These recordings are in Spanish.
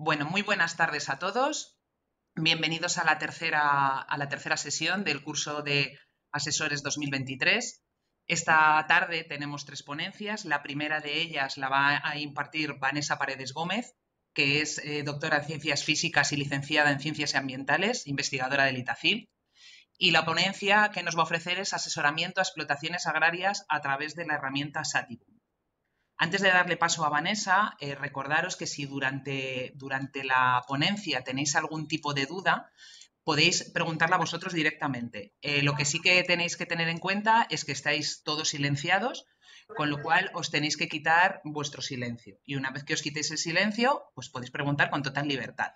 Bueno, muy buenas tardes a todos. Bienvenidos a la tercera sesión del curso de Asesores 2023. Esta tarde tenemos 3 ponencias. La primera de ellas la va a impartir Vanessa Paredes Gómez, que es doctora en Ciencias Físicas y licenciada en Ciencias Ambientales, investigadora del ITACIL. Y la ponencia que nos va a ofrecer es asesoramiento a explotaciones agrarias a través de la herramienta Sativum. Antes de darle paso a Vanessa, recordaros que si durante la ponencia tenéis algún tipo de duda, podéis preguntarla vosotros directamente. Lo que sí que tenéis que tener en cuenta es que estáis todos silenciados, con lo cual os tenéis que quitar vuestro silencio. Y una vez que os quitéis el silencio, pues podéis preguntar con total libertad.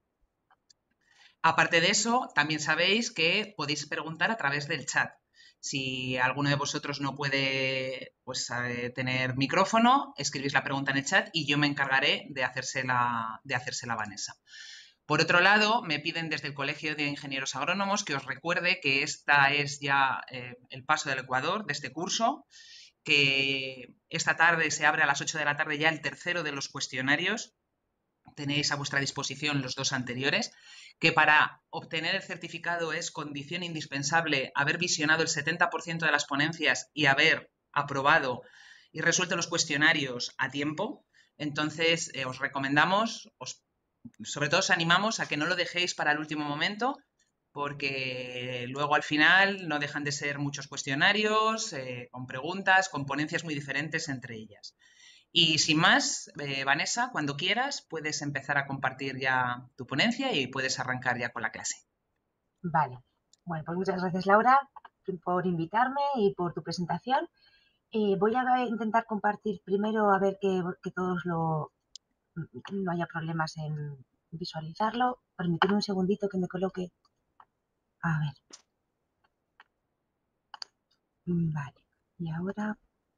Aparte de eso, también sabéis que podéis preguntar a través del chat. Si alguno de vosotros no puede tener micrófono, escribís la pregunta en el chat y yo me encargaré de hacérsela a Vanessa. Por otro lado, me piden desde el Colegio de Ingenieros Agrónomos que os recuerde que esta es ya el paso del Ecuador de este curso, que esta tarde se abre a las 8 de la tarde ya el tercero de los cuestionarios. Tenéis a vuestra disposición los 2 anteriores, que para obtener el certificado es condición indispensable haber visionado el 70% de las ponencias y haber aprobado y resuelto los cuestionarios a tiempo. Entonces, os recomendamos, sobre todo os animamos a que no lo dejéis para el último momento, porque luego al final no dejan de ser muchos cuestionarios, con preguntas, con ponencias muy diferentes entre ellas. Y sin más, Vanessa, cuando quieras puedes empezar a compartir ya tu ponencia y puedes arrancar ya con la clase. Vale. Bueno, pues muchas gracias, Laura, por invitarme y por tu presentación. Voy a intentar compartir primero, a ver que todos no haya problemas en visualizarlo. Permitidme un segundito que me coloque. A ver. Vale. Y ahora...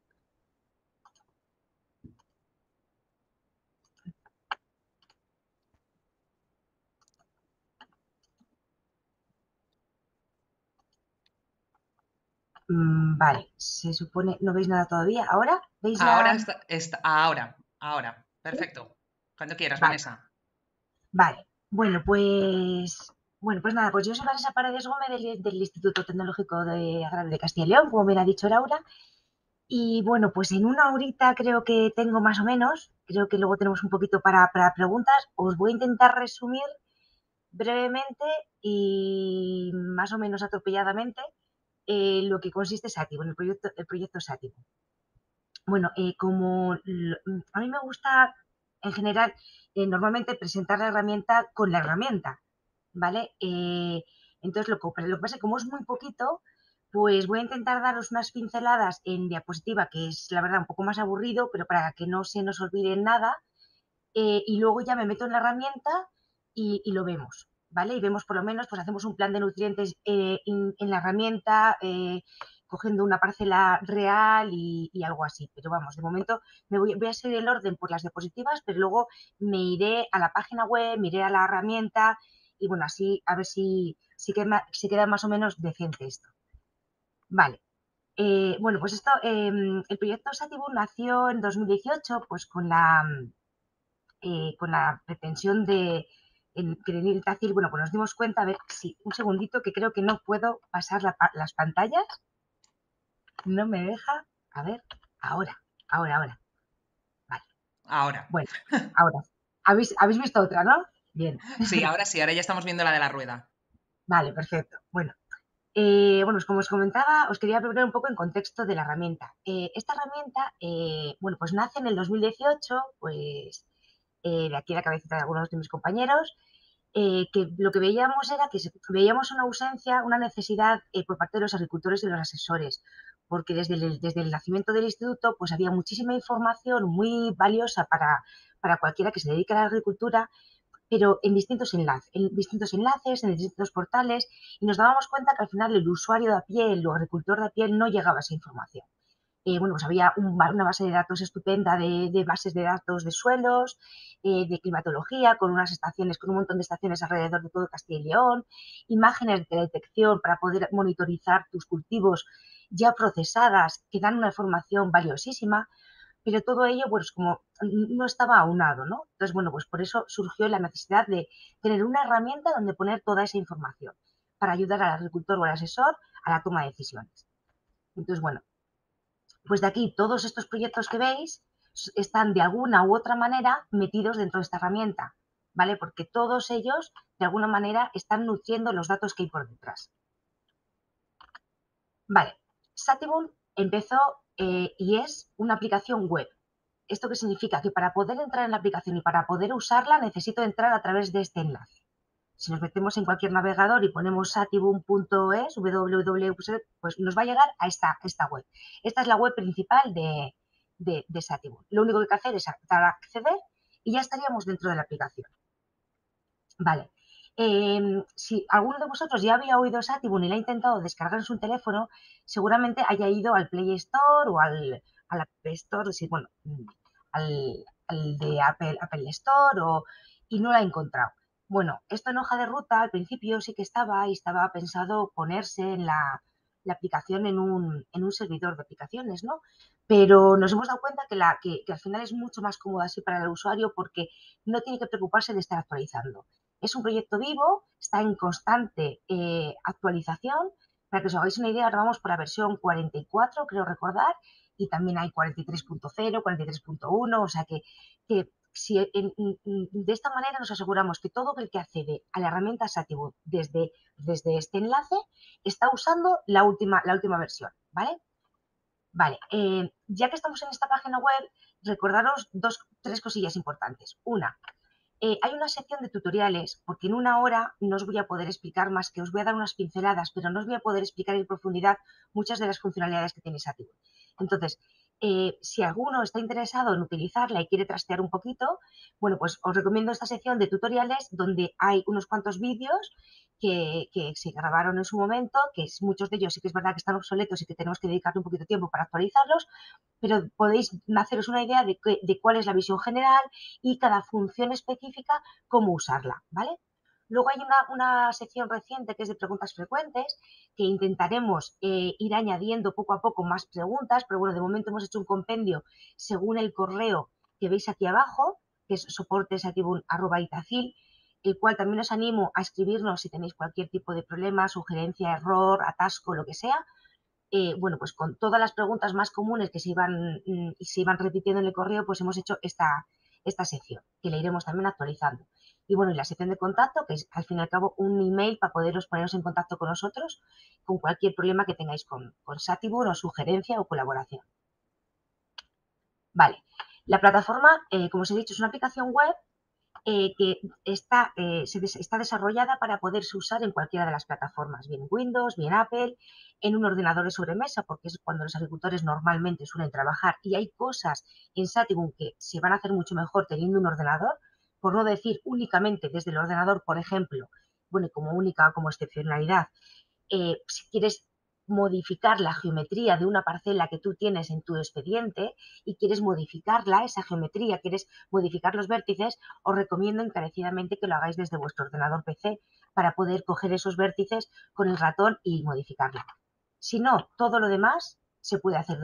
Vale, se supone... ¿No veis nada todavía? ¿Ahora? ¿Veis la...? Ahora. Perfecto. Cuando quieras, Vale, Vanessa. vale. Bueno, pues nada, pues yo soy Vanessa Paredes Gómez del Instituto Tecnológico de Agrario de Castilla y León, como bien ha dicho Laura. Y bueno, pues en una horita creo que tengo más o menos, creo que luego tenemos un poquito para preguntas. Os voy a intentar resumir brevemente y más o menos atropelladamente lo que consiste Sativo, en el proyecto Sativo. Bueno, a mí me gusta en general normalmente presentar la herramienta con la herramienta, ¿vale? Entonces lo que pasa es que como es muy poquito, pues voy a intentar daros unas pinceladas en diapositiva, que es la verdad un poco más aburrido, pero para que no se nos olvide nada, y luego ya me meto en la herramienta y lo vemos, ¿vale? Y vemos por lo menos, pues hacemos un plan de nutrientes en la herramienta, cogiendo una parcela real y algo así. Pero vamos, de momento voy a seguir el orden por las diapositivas, pero luego me iré a la página web, me iré a la herramienta y bueno, así a ver si queda más o menos decente esto. Vale. Bueno, pues el proyecto Sativo nació en 2018, pues con la pretensión de querer ir fácil. Bueno, pues nos dimos cuenta, a ver, sí, un segundito, que creo que no puedo pasar las pantallas. No me deja. A ver, ahora. Vale, Ahora. bueno, ahora. ¿Habéis visto otra, no? Bien. Sí, ahora ya estamos viendo la de la rueda. Vale, perfecto. Bueno, pues como os comentaba, os quería poner un poco en contexto de la herramienta. Esta herramienta, bueno, pues nace en el 2018, pues de aquí a la cabecita de algunos de mis compañeros, que lo que veíamos era que veíamos una ausencia, una necesidad por parte de los agricultores y de los asesores, porque desde el nacimiento del instituto pues había muchísima información muy valiosa para cualquiera que se dedique a la agricultura, pero en distintos enlaces, en distintos portales, y nos dábamos cuenta que al final el usuario de a pie, el agricultor de a pie, no llegaba a esa información. Bueno, pues había una base de datos estupenda de bases de datos de suelos, de climatología, con un montón de estaciones alrededor de todo Castilla y León, imágenes de detección para poder monitorizar tus cultivos ya procesadas, que dan una información valiosísima, pero todo ello, pues como no estaba aunado, ¿no? Entonces, bueno, pues por eso surgió la necesidad de tener una herramienta donde poner toda esa información para ayudar al agricultor o al asesor a la toma de decisiones. Entonces, bueno, pues de aquí todos estos proyectos que veis están de alguna u otra manera metidos dentro de esta herramienta, ¿vale? Porque todos ellos, de alguna manera, están nutriendo los datos que hay por detrás. Vale, Satiboom empezó y es una aplicación web. ¿Esto qué significa? Que para poder entrar en la aplicación y para poder usarla necesito entrar a través de este enlace. Si nos metemos en cualquier navegador y ponemos satiboom.es, www, pues nos va a llegar a esta web. Esta es la web principal de Satiboom. Lo único que hay que hacer es acceder y ya estaríamos dentro de la aplicación. Vale. Si alguno de vosotros ya había oído Satiboom y la ha intentado descargar en su teléfono, seguramente haya ido al Play Store o al App Store, sí, bueno, al de Apple Store y no la ha encontrado. Bueno, esto en hoja de ruta al principio sí que estaba y estaba pensado ponerse en la aplicación en un servidor de aplicaciones, ¿no? Pero nos hemos dado cuenta que al final es mucho más cómodo así para el usuario porque no tiene que preocuparse de estar actualizando. Es un proyecto vivo, está en constante actualización. Para que os hagáis una idea, ahora vamos por la versión 44, creo recordar, y también hay 43.0, 43.1, o sea que si de esta manera nos aseguramos que todo el que accede a la herramienta Satiboom desde este enlace está usando la última versión, ¿vale? Vale, ya que estamos en esta página web, recordaros tres cosillas importantes. Una, hay una sección de tutoriales, porque en una hora no os voy a poder explicar más que os voy a dar unas pinceladas, pero no os voy a poder explicar en profundidad muchas de las funcionalidades que tiene Satiboom. Entonces, si alguno está interesado en utilizarla y quiere trastear un poquito, bueno, pues os recomiendo esta sección de tutoriales donde hay unos cuantos vídeos que se grabaron en su momento, que muchos de ellos sí que es verdad que están obsoletos y que tenemos que dedicarle un poquito de tiempo para actualizarlos, pero podéis haceros una idea de cuál es la visión general y cada función específica, cómo usarla, ¿vale? Luego hay una sección reciente que es de preguntas frecuentes, que intentaremos ir añadiendo poco a poco más preguntas, pero bueno, de momento hemos hecho un compendio según el correo que veis aquí abajo, que es soportesatiboom@itacil, el cual también os animo a escribirnos si tenéis cualquier tipo de problema, sugerencia, error, atasco, lo que sea. Bueno, pues con todas las preguntas más comunes que se iban repitiendo en el correo, pues hemos hecho esta sección, que la iremos también actualizando. Y bueno, y la sección de contacto, que es al fin y al cabo un email para poneros en contacto con nosotros con cualquier problema que tengáis con Satiboom o sugerencia o colaboración. Vale, la plataforma, como os he dicho, es una aplicación web que está desarrollada para poderse usar en cualquiera de las plataformas, bien Windows, bien Apple, en un ordenador de sobremesa, porque es cuando los agricultores normalmente suelen trabajar y hay cosas en Satiboom que se van a hacer mucho mejor teniendo un ordenador, por no decir únicamente desde el ordenador, por ejemplo, bueno, como excepcionalidad, si quieres modificar la geometría de una parcela que tú tienes en tu expediente y quieres modificarla, esa geometría, quieres modificar los vértices, os recomiendo encarecidamente que lo hagáis desde vuestro ordenador PC para poder coger esos vértices con el ratón y modificarla. Si no, todo lo demás se puede hacer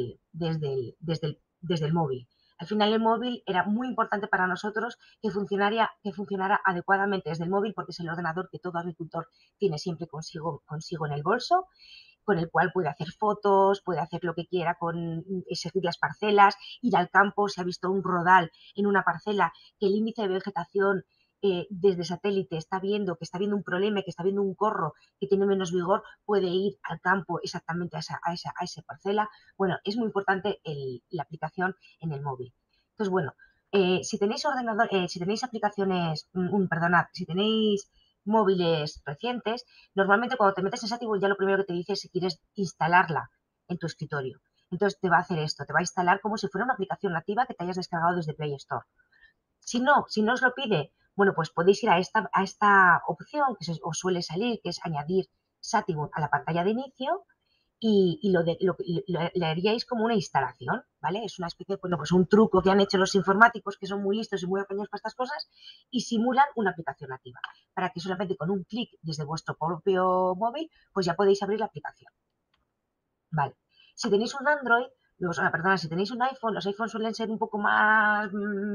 desde el móvil. Al final el móvil era muy importante para nosotros que funcionara adecuadamente desde el móvil porque es el ordenador que todo agricultor tiene siempre consigo en el bolso, con el cual puede hacer fotos, puede hacer lo que quiera, seguir las parcelas, ir al campo, si ha visto un rodal en una parcela, que el índice de vegetación desde satélite está viendo un problema, que está viendo un corro que tiene menos vigor, puede ir al campo exactamente a esa parcela. Bueno, es muy importante la aplicación en el móvil. Entonces, bueno, si tenéis aplicaciones, perdonad, si tenéis móviles recientes, normalmente cuando te metes en Satiboom ya lo primero que te dice es si quieres instalarla en tu escritorio. Entonces te va a hacer esto, te va a instalar como si fuera una aplicación nativa que te hayas descargado desde Play Store. Si no os lo pide, bueno, pues podéis ir a esta opción que os suele salir, que es añadir Satiboom a la pantalla de inicio y le haríais como una instalación, ¿vale? Es una especie de, bueno, pues un truco que han hecho los informáticos que son muy listos y muy apañados para estas cosas y simulan una aplicación nativa para que solamente con un clic desde vuestro propio móvil pues ya podéis abrir la aplicación, ¿vale? Si tenéis un Android, perdona, si tenéis un iPhone, los iPhones suelen ser un poco más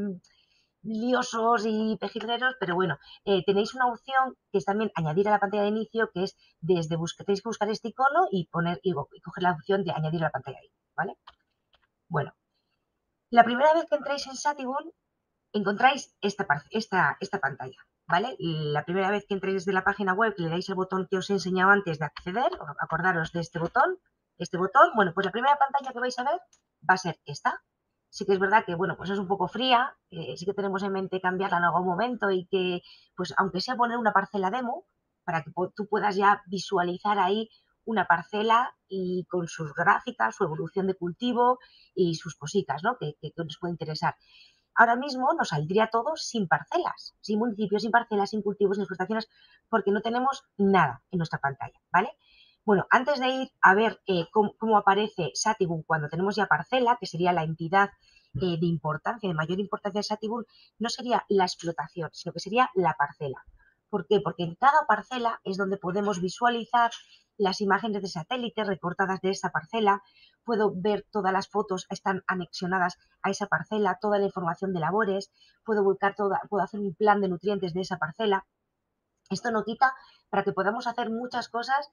liosos y pejigueros, pero bueno, tenéis una opción que es también añadir a la pantalla de inicio, que es desde tenéis que buscar este icono y poner y coger la opción de añadir a la pantalla ahí, ¿vale? Bueno, la primera vez que entráis en Satigun, encontráis esta pantalla, ¿vale? La primera vez que entréis desde la página web, le dais el botón que os he enseñado antes de acceder, acordaros de este botón, bueno, pues la primera pantalla que vais a ver va a ser esta. Sí que es verdad que, bueno, pues es un poco fría, sí que tenemos en mente cambiarla en algún momento y que, pues aunque sea poner una parcela demo, para que tú puedas ya visualizar ahí una parcela y con sus gráficas, su evolución de cultivo y sus cositas, ¿no? Que nos puede interesar. Ahora mismo nos saldría todo sin parcelas, sin municipios, sin parcelas, sin cultivos, sin explotaciones, porque no tenemos nada en nuestra pantalla, ¿vale? Bueno, antes de ir a ver cómo aparece Satigun cuando tenemos ya parcela, que sería la entidad de importancia, de mayor importancia de Satigun, no sería la explotación, sino que sería la parcela. ¿Por qué? Porque en cada parcela es donde podemos visualizar las imágenes de satélite recortadas de esa parcela, puedo ver todas las fotos, están anexionadas a esa parcela, toda la información de labores, puedo hacer un plan de nutrientes de esa parcela. Esto no quita para que podamos hacer muchas cosas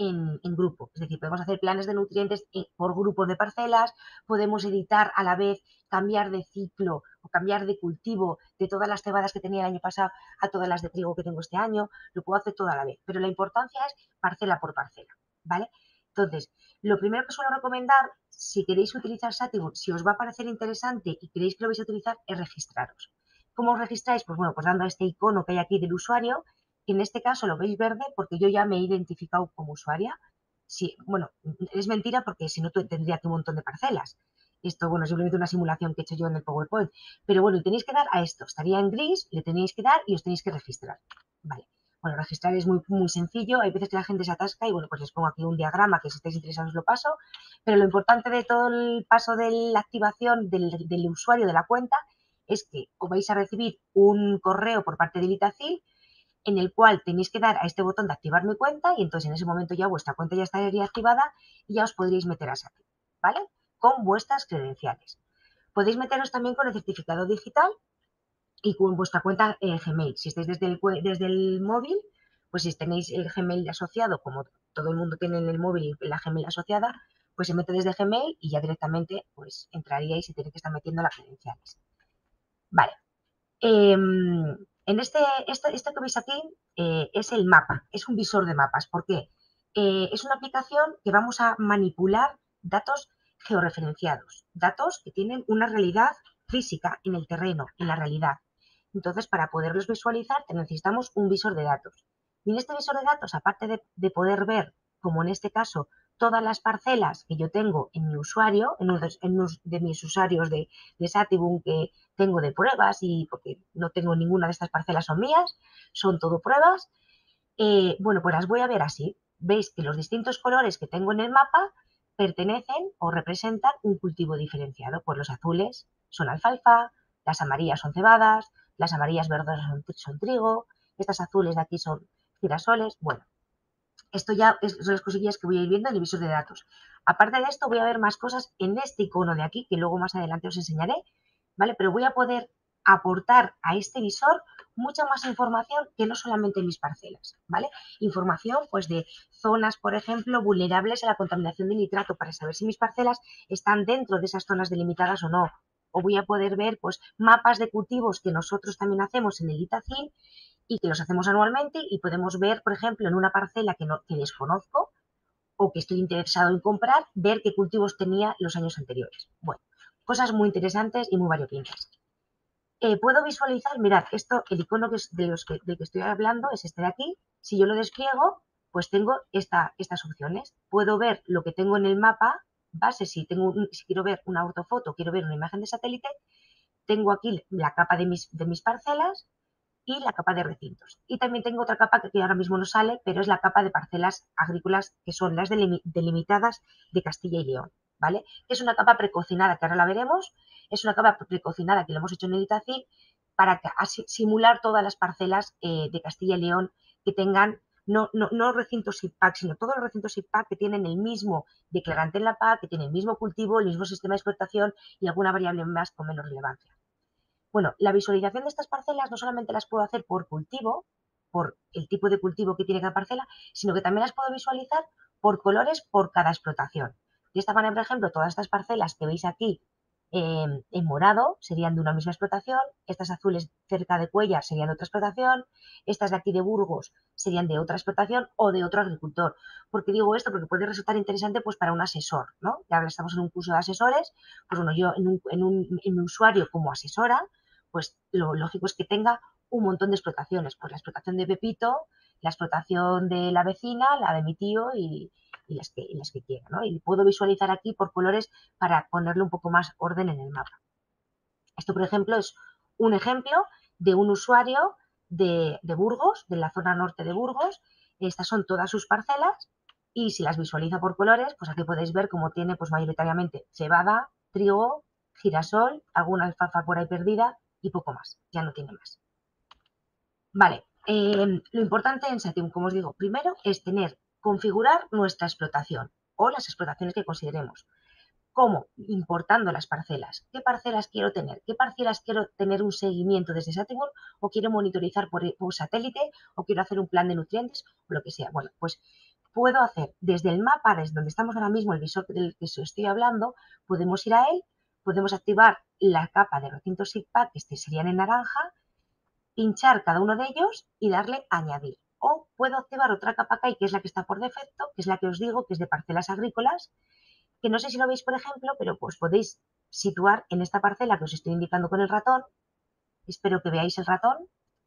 en grupo. Es decir, podemos hacer planes de nutrientes por grupos de parcelas, podemos editar a la vez, cambiar de ciclo o cambiar de cultivo de todas las cebadas que tenía el año pasado a todas las de trigo que tengo este año. Lo puedo hacer todo a la vez. Pero la importancia es parcela por parcela, ¿vale? Entonces, lo primero que suelo recomendar, si queréis utilizar Satigun, si os va a parecer interesante y queréis que lo vais a utilizar, es registraros. ¿Cómo os registráis? Pues bueno, pues dando a este icono que hay aquí del usuario, que en este caso lo veis verde porque yo ya me he identificado como usuaria. Sí, bueno, es mentira porque si no tendría aquí un montón de parcelas. Esto, bueno, es simplemente una simulación que he hecho yo en el PowerPoint. Pero bueno, tenéis que dar a esto. Estaría en gris, le tenéis que dar y os tenéis que registrar. Vale. Bueno, registrar es muy, muy sencillo. Hay veces que la gente se atasca y bueno, pues les pongo aquí un diagrama que si estáis interesados lo paso. Pero lo importante de todo el paso de la activación del usuario de la cuenta es que os vais a recibir un correo por parte del Itacil en el cual tenéis que dar a este botón de activar mi cuenta y entonces en ese momento ya vuestra cuenta ya estaría activada y ya os podríais meter a Sati, ¿vale? Con vuestras credenciales. Podéis meteros también con el certificado digital y con vuestra cuenta Gmail. Si estáis desde el móvil, pues si tenéis el Gmail asociado, como todo el mundo tiene en el móvil la Gmail asociada, pues se mete desde Gmail y ya directamente pues entraríais y tenéis que estar metiendo las credenciales. Vale, en esto que veis aquí es el mapa, es un visor de mapas. ¿Por qué? Es una aplicación que vamos a manipular datos georreferenciados, datos que tienen una realidad física en el terreno, en la realidad. Entonces, para poderlos visualizar, necesitamos un visor de datos. Y en este visor de datos, aparte de poder ver, como en este caso, todas las parcelas que yo tengo en mi usuario, en uno de mis usuarios de Satigun que tengo de pruebas y porque no tengo ninguna de estas parcelas son mías, son todo pruebas, bueno, pues las voy a ver así. Veis que los distintos colores que tengo en el mapa pertenecen o representan un cultivo diferenciado. Pues los azules son alfalfa, las amarillas son cebadas, las amarillas verdosas son trigo, estas azules de aquí son girasoles. Bueno, esto ya son las cosillas que voy a ir viendo en el visor de datos. Aparte de esto, voy a ver más cosas en este icono de aquí, que luego más adelante os enseñaré, ¿vale? Pero voy a poder aportar a este visor mucha más información que no solamente mis parcelas, ¿vale? Información, pues, de zonas, por ejemplo, vulnerables a la contaminación de nitrato, para saber si mis parcelas están dentro de esas zonas delimitadas o no. O voy a poder ver, pues, mapas de cultivos que nosotros también hacemos en el Itacil y que los hacemos anualmente y podemos ver, por ejemplo, en una parcela que desconozco o que estoy interesado en comprar, ver qué cultivos tenía los años anteriores. Bueno, cosas muy interesantes y muy variopintas. Puedo visualizar, mirad, esto, el icono del que estoy hablando es este de aquí. Si yo lo despliego, pues tengo estas opciones. Puedo ver lo que tengo en el mapa base, si quiero ver una ortofoto, quiero ver una imagen de satélite, tengo aquí la capa de mis parcelas y la capa de recintos. Y también tengo otra capa que ahora mismo no sale, pero es la capa de parcelas agrícolas, que son las delimitadas de Castilla y León, ¿vale? Es una capa precocinada, que ahora la veremos, es una capa precocinada que lo hemos hecho en el Itacil para simular todas las parcelas de Castilla y León que tengan no recintos SIPAC, sino todos los recintos SIPAC que tienen el mismo declarante en la PAC, que tienen el mismo cultivo, el mismo sistema de explotación y alguna variable más con menos relevancia. Bueno, la visualización de estas parcelas no solamente las puedo hacer por cultivo, por el tipo de cultivo que tiene cada parcela, sino que también las puedo visualizar por colores por cada explotación. De esta manera, por ejemplo, todas estas parcelas que veis aquí en morado serían de una misma explotación, estas azules cerca de Cuéllar serían de otra explotación, estas de aquí de Burgos serían de otra explotación o de otro agricultor. ¿Por qué digo esto? Porque puede resultar interesante pues para un asesor, ¿no? Ya ahora estamos en un curso de asesores, pues bueno, yo en mi usuario como asesora, pues lo lógico es que tenga un montón de explotaciones, pues la explotación de Pepito, la explotación de la vecina, la de mi tío y las que quiera, ¿no? Y puedo visualizar aquí por colores para ponerle un poco más orden en el mapa. Esto, por ejemplo, es un ejemplo de un usuario de Burgos, de la zona norte de Burgos. Estas son todas sus parcelas y si las visualiza por colores, pues aquí podéis ver cómo tiene pues mayoritariamente cebada, trigo, girasol, alguna alfalfa por ahí perdida y poco más. Ya no tiene más. Vale, lo importante en Satium, como os digo, primero es configurar nuestra explotación o las explotaciones que consideremos. ¿Cómo? Importando las parcelas. ¿Qué parcelas quiero tener? ¿Qué parcelas quiero tener un seguimiento desde Satium o quiero monitorizar por satélite o quiero hacer un plan de nutrientes o lo que sea? Bueno, pues puedo hacer desde el mapa, desde donde estamos ahora mismo, el visor del que os estoy hablando, podemos ir a él, podemos activar la capa de recintos SIGPAC, que serían en naranja, pinchar cada uno de ellos y darle añadir. O puedo activar otra capa que hay, que es la que está por defecto, que es la que os digo, que es de parcelas agrícolas, que no sé si lo veis, por ejemplo, pero pues podéis situar en esta parcela que os estoy indicando con el ratón. Espero que veáis el ratón.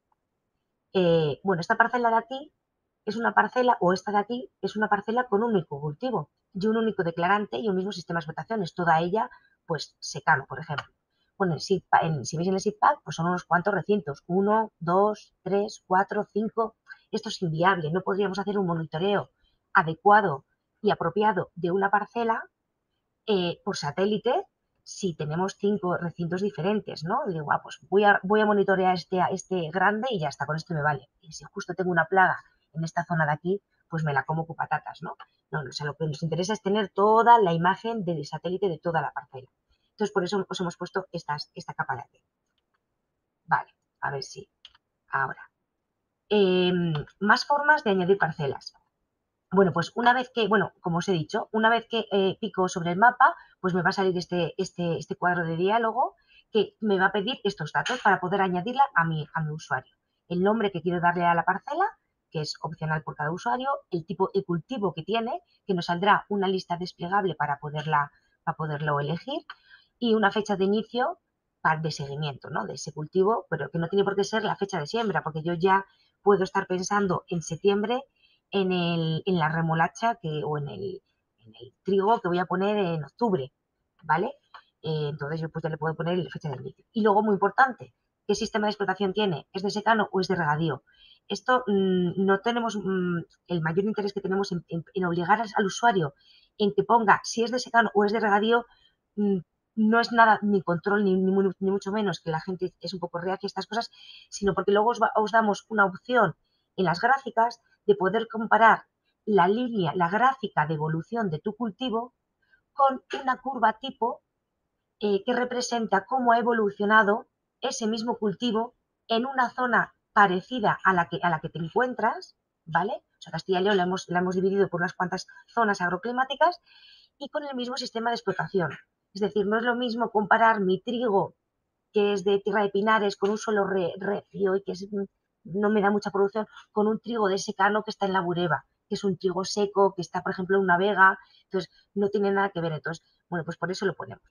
Bueno, esta parcela de aquí es una parcela, o esta de aquí es una parcela con un único cultivo y un único declarante y un mismo sistema de explotaciones. Toda ella, pues, secano, por ejemplo. Bueno, si veis en el SIDPAC, pues son unos cuantos recintos. 1, 2, 3, 4, 5. Esto es inviable. No podríamos hacer un monitoreo adecuado y apropiado de una parcela por satélite si tenemos 5 recintos diferentes, ¿no? Y digo, pues voy a monitorear este grande y ya está, con esto me vale. Y si justo tengo una plaga en esta zona de aquí, pues me la como con patatas, ¿no? No, o sea, lo que nos interesa es tener toda la imagen del satélite de toda la parcela. Entonces, por eso os hemos puesto esta capa de aquí. Vale, a ver si ahora. Más formas de añadir parcelas. Bueno, pues una vez que, bueno, como os he dicho, una vez que pico sobre el mapa, pues me va a salir este cuadro de diálogo que me va a pedir estos datos para poder añadirla a mi usuario. El nombre que quiero darle a la parcela, que es opcional por cada usuario, el tipo de cultivo que tiene, que nos saldrá una lista desplegable para poderlo elegir, y una fecha de inicio de seguimiento, ¿no? De ese cultivo, pero que no tiene por qué ser la fecha de siembra, porque yo ya puedo estar pensando en septiembre en la remolacha o en el trigo que voy a poner en octubre, ¿vale? Entonces yo pues ya le puedo poner la fecha de inicio. Y luego, muy importante, ¿qué sistema de explotación tiene? ¿Es de secano o es de regadío? Esto no tenemos el mayor interés que tenemos en obligar al usuario en que ponga si es de secano o es de regadío. mm, no es nada ni control ni mucho menos que la gente es un poco reacia a estas cosas, sino porque luego os damos una opción en las gráficas de poder comparar la gráfica de evolución de tu cultivo con una curva tipo que representa cómo ha evolucionado ese mismo cultivo en una zona parecida a la que te encuentras, ¿vale? O sea, Castilla y León la hemos dividido por unas cuantas zonas agroclimáticas y con el mismo sistema de explotación. Es decir, no es lo mismo comparar mi trigo, que es de tierra de pinares, con un suelo recio y que no me da mucha producción, con un trigo de secano que está en la Bureba, que es un trigo seco, que está, por ejemplo, en una vega, entonces no tiene nada que ver. Entonces, bueno, pues por eso lo ponemos.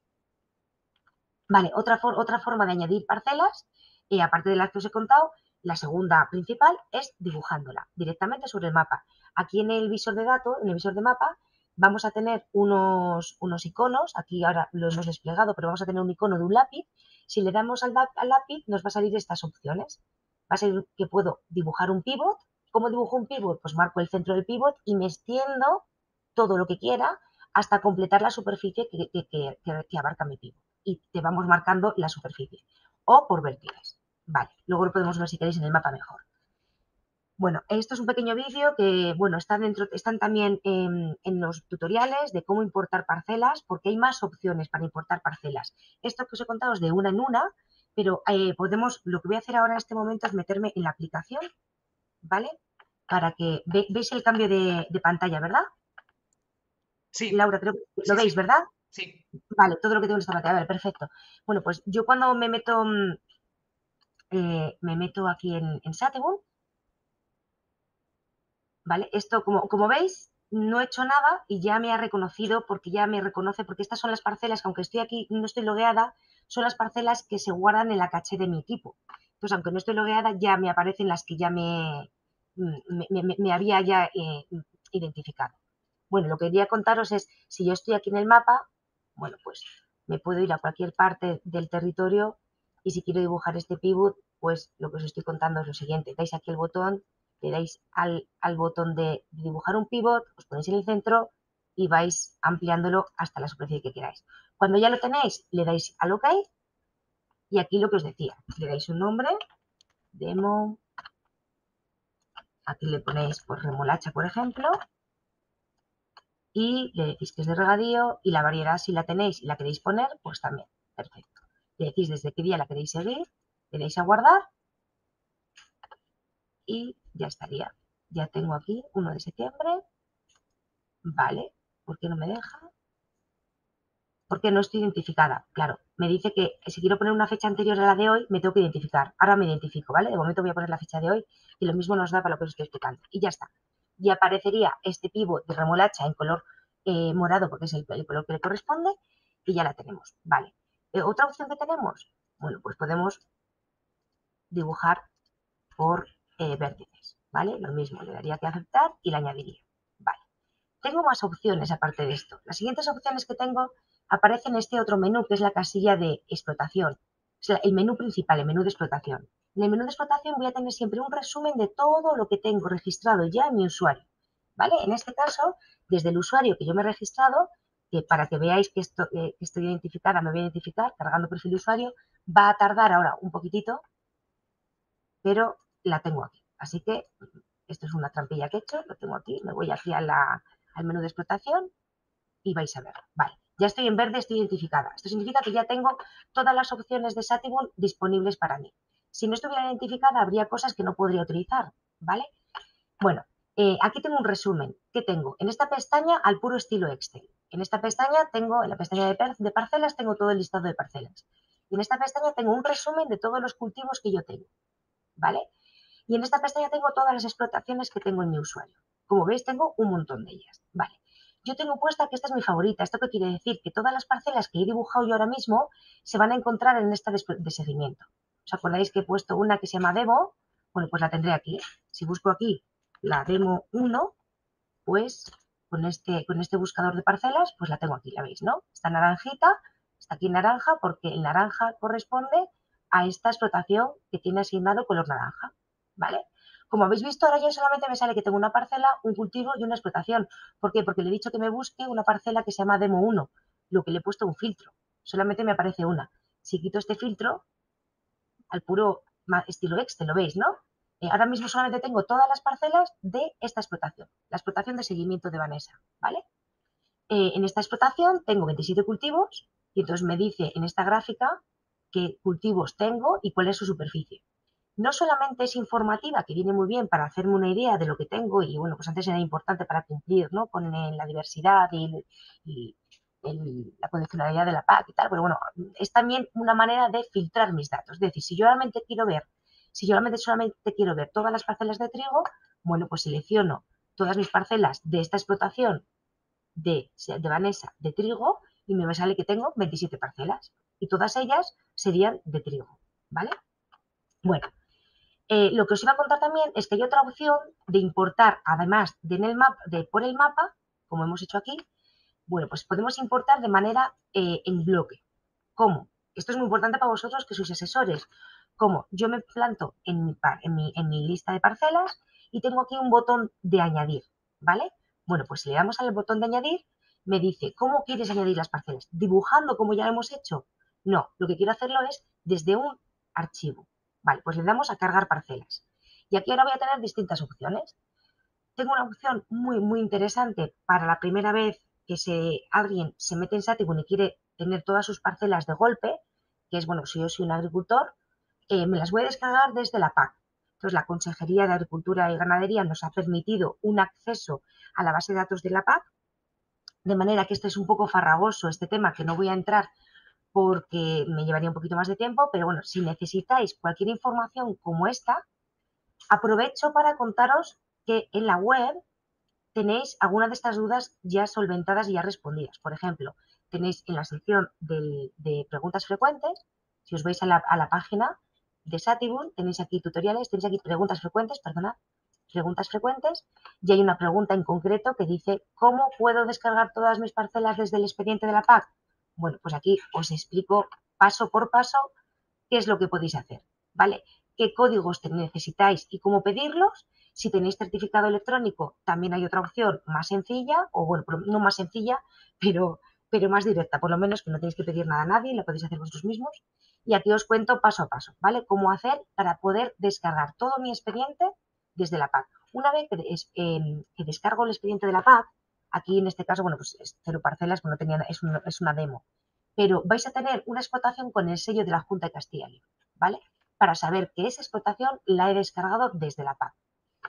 Vale, otra forma de añadir parcelas, aparte de las que os he contado, la segunda principal es dibujándola directamente sobre el mapa. Aquí en el visor de datos, en el visor de mapa, vamos a tener unos iconos, aquí ahora lo hemos desplegado, pero vamos a tener un icono de un lápiz. Si le damos al lápiz, nos va a salir estas opciones. Va a ser que puedo dibujar un pivot. ¿Cómo dibujo un pivot? Pues marco el centro del pivot y me extiendo todo lo que quiera hasta completar la superficie que abarca mi pivot. Y te vamos marcando la superficie. O por vértices. Vale, luego lo podemos ver si queréis en el mapa mejor. Bueno, esto es un pequeño vídeo que, bueno, están también en los tutoriales de cómo importar parcelas, porque hay más opciones para importar parcelas. Esto que os he contado es de una en una, pero lo que voy a hacer ahora en este momento es meterme en la aplicación, ¿vale? Para que veis el cambio de pantalla, ¿verdad? Sí, Laura, creo que lo sí, veis, sí, ¿verdad? sí. Vale, todo lo que tengo en esta pantalla, vale, perfecto. Bueno, pues yo cuando me meto aquí en Sategun, ¿vale? Esto, como veis, no he hecho nada y ya me ha reconocido porque ya me reconoce, porque estas son las parcelas que aunque estoy aquí, no estoy logueada, son las parcelas que se guardan en la caché de mi equipo. Entonces, aunque no estoy logueada, ya me aparecen las que ya me había ya identificado. Bueno, lo que quería contaros es, si yo estoy aquí en el mapa, bueno, pues me puedo ir a cualquier parte del territorio y si quiero dibujar este pivot, pues lo que os estoy contando es lo siguiente. Dais aquí el botón, le dais al botón de dibujar un pivot, os ponéis en el centro y vais ampliándolo hasta la superficie que queráis. Cuando ya lo tenéis, le dais al OK y aquí lo que os decía, le dais un nombre, demo, aquí le ponéis por remolacha, por ejemplo, y le decís que es de regadío y la variedad si la tenéis y la queréis poner, pues también, perfecto. Le decís desde qué día la queréis seguir, le dais a guardar y ya estaría. Ya tengo aquí 1 de septiembre, vale, ¿por qué no me deja? Porque no estoy identificada. Claro, me dice que si quiero poner una fecha anterior a la de hoy, me tengo que identificar. Ahora me identifico, ¿vale? De momento voy a poner la fecha de hoy y lo mismo nos da para lo que os estoy explicando. Y ya está. Y aparecería este pivot de remolacha en color morado, porque es el color que le corresponde, y ya la tenemos. Vale. Otra opción que tenemos, bueno, pues podemos dibujar por vértices, ¿vale? Lo mismo, le daría que aceptar y la añadiría. Vale. Tengo más opciones aparte de esto. Las siguientes opciones que tengo aparecen en este otro menú, que es la casilla de explotación. O sea, el menú principal, el menú de explotación. En el menú de explotación voy a tener siempre un resumen de todo lo que tengo registrado ya en mi usuario. ¿Vale? En este caso, desde el usuario que yo me he registrado, que para que veáis que estoy identificada, me voy a identificar cargando perfil de usuario, va a tardar ahora un poquitito, pero la tengo aquí. Así que esto es una trampilla que he hecho, lo tengo aquí, me voy aquí al menú de explotación y vais a ver. Vale, ya estoy en verde, estoy identificada. Esto significa que ya tengo todas las opciones de Sativon disponibles para mí. Si no estuviera identificada, habría cosas que no podría utilizar, ¿vale? Bueno, aquí tengo un resumen. ¿Qué tengo? En esta pestaña, al puro estilo Excel. En esta pestaña tengo, en la pestaña de parcelas, tengo todo el listado de parcelas. Y en esta pestaña tengo un resumen de todos los cultivos que yo tengo, ¿vale? Y en esta pestaña tengo todas las explotaciones que tengo en mi usuario. Como veis, tengo un montón de ellas. Vale. Yo tengo puesta que esta es mi favorita. ¿Esto qué quiere decir? Que todas las parcelas que he dibujado yo ahora mismo se van a encontrar en esta de seguimiento. ¿Os acordáis que he puesto una que se llama demo? Bueno, pues la tendré aquí. Si busco aquí la demo 1, pues con este buscador de parcelas, pues la tengo aquí, la veis, ¿no? Esta naranjita está aquí en naranja porque el naranja corresponde a esta explotación que tiene asignado color naranja, ¿vale? Como habéis visto, ahora ya solamente me sale que tengo una parcela, un cultivo y una explotación. ¿Por qué? Porque le he dicho que me busque una parcela que se llama Demo 1, lo que le he puesto un filtro. Solamente me aparece una. Si quito este filtro, al puro estilo Excel, lo veis, ¿no? Ahora mismo solamente tengo todas las parcelas de esta explotación, la explotación de seguimiento de Vanessa, ¿vale? En esta explotación tengo 27 cultivos y entonces me dice en esta gráfica qué cultivos tengo y cuál es su superficie. No solamente es informativa, que viene muy bien para hacerme una idea de lo que tengo y bueno, pues antes era importante para cumplir, ¿no? Con la diversidad y la condicionalidad de la PAC y tal, pero bueno, es también una manera de filtrar mis datos. Es decir, si yo solamente quiero ver todas las parcelas de trigo, bueno, pues selecciono todas mis parcelas de esta explotación de Vanessa de trigo y me sale que tengo 27 parcelas y todas ellas serían de trigo, ¿vale? Bueno, lo que os iba a contar también es que hay otra opción de importar, además de, por el mapa, como hemos hecho aquí, bueno, pues podemos importar de manera en bloque. ¿Cómo? Esto es muy importante para vosotros que sois asesores. Como yo me planto en mi lista de parcelas y tengo aquí un botón de añadir, ¿vale? Bueno, pues si le damos al botón de añadir, me dice, ¿cómo quieres añadir las parcelas? ¿Dibujando como ya lo hemos hecho? No, lo que quiero hacerlo es desde un archivo. Vale, pues le damos a cargar parcelas. Y aquí ahora voy a tener distintas opciones. Tengo una opción muy interesante para la primera vez que alguien se mete en Satigun y quiere tener todas sus parcelas de golpe, que es, bueno, si yo soy un agricultor, me las voy a descargar desde la PAC. Entonces, la Consejería de Agricultura y Ganadería nos ha permitido un acceso a la base de datos de la PAC, de manera que este es un poco farragoso, este tema, que no voy a entrar porque me llevaría un poquito más de tiempo, pero bueno, si necesitáis cualquier información como esta, aprovecho para contaros que en la web tenéis algunas de estas dudas ya solventadas y ya respondidas. Por ejemplo, tenéis en la sección de preguntas frecuentes, si os vais a la página de Satigun, tenéis aquí tutoriales, tenéis aquí preguntas frecuentes, perdonad, preguntas frecuentes, y hay una pregunta en concreto que dice, ¿cómo puedo descargar todas mis parcelas desde el expediente de la PAC? Bueno, pues aquí os explico paso por paso qué es lo que podéis hacer, ¿vale? ¿Qué códigos necesitáis y cómo pedirlos? Si tenéis certificado electrónico, también hay otra opción más sencilla, o bueno, no más sencilla, pero más directa, por lo menos que no tenéis que pedir nada a nadie, lo podéis hacer vosotros mismos. Y aquí os cuento paso a paso, ¿vale? Cómo hacer para poder descargar todo mi expediente desde la PAC. Una vez que descargo el expediente de la PAC, aquí en este caso, bueno, pues es 0 parcelas, pues no tenía, es una demo, pero vais a tener una explotación con el sello de la Junta de Castilla y León, ¿vale? Para saber que esa explotación la he descargado desde la PAC.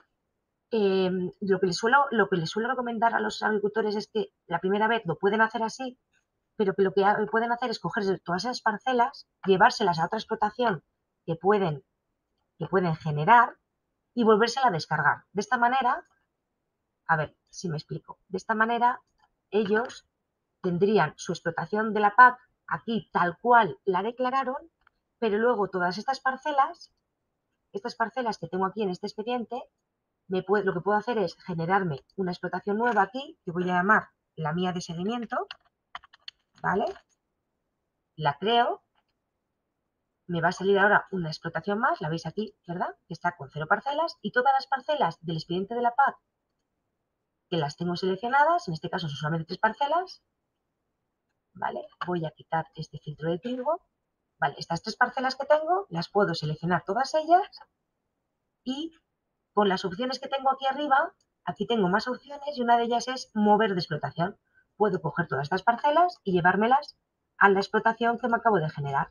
Lo que les suelo recomendar a los agricultores es que la primera vez lo pueden hacer así, pero que lo que pueden hacer es coger todas esas parcelas, llevárselas a otra explotación que pueden generar y volvérsela a descargar. De esta manera, a ver si me explico, de esta manera ellos tendrían su explotación de la PAC aquí tal cual la declararon, pero luego todas estas parcelas que tengo aquí en este expediente, lo que puedo hacer es generarme una explotación nueva aquí, que voy a llamar la mía de seguimiento, ¿vale? La creo, me va a salir ahora una explotación más, la veis aquí, ¿verdad? Que está con 0 parcelas, y todas las parcelas del expediente de la PAC que las tengo seleccionadas, en este caso son solamente 3 parcelas, ¿vale? Voy a quitar este filtro de trigo. Vale, estas 3 parcelas que tengo, las puedo seleccionar todas ellas y con las opciones que tengo aquí arriba, aquí tengo más opciones y una de ellas es mover de explotación. Puedo coger todas estas parcelas y llevármelas a la explotación que me acabo de generar,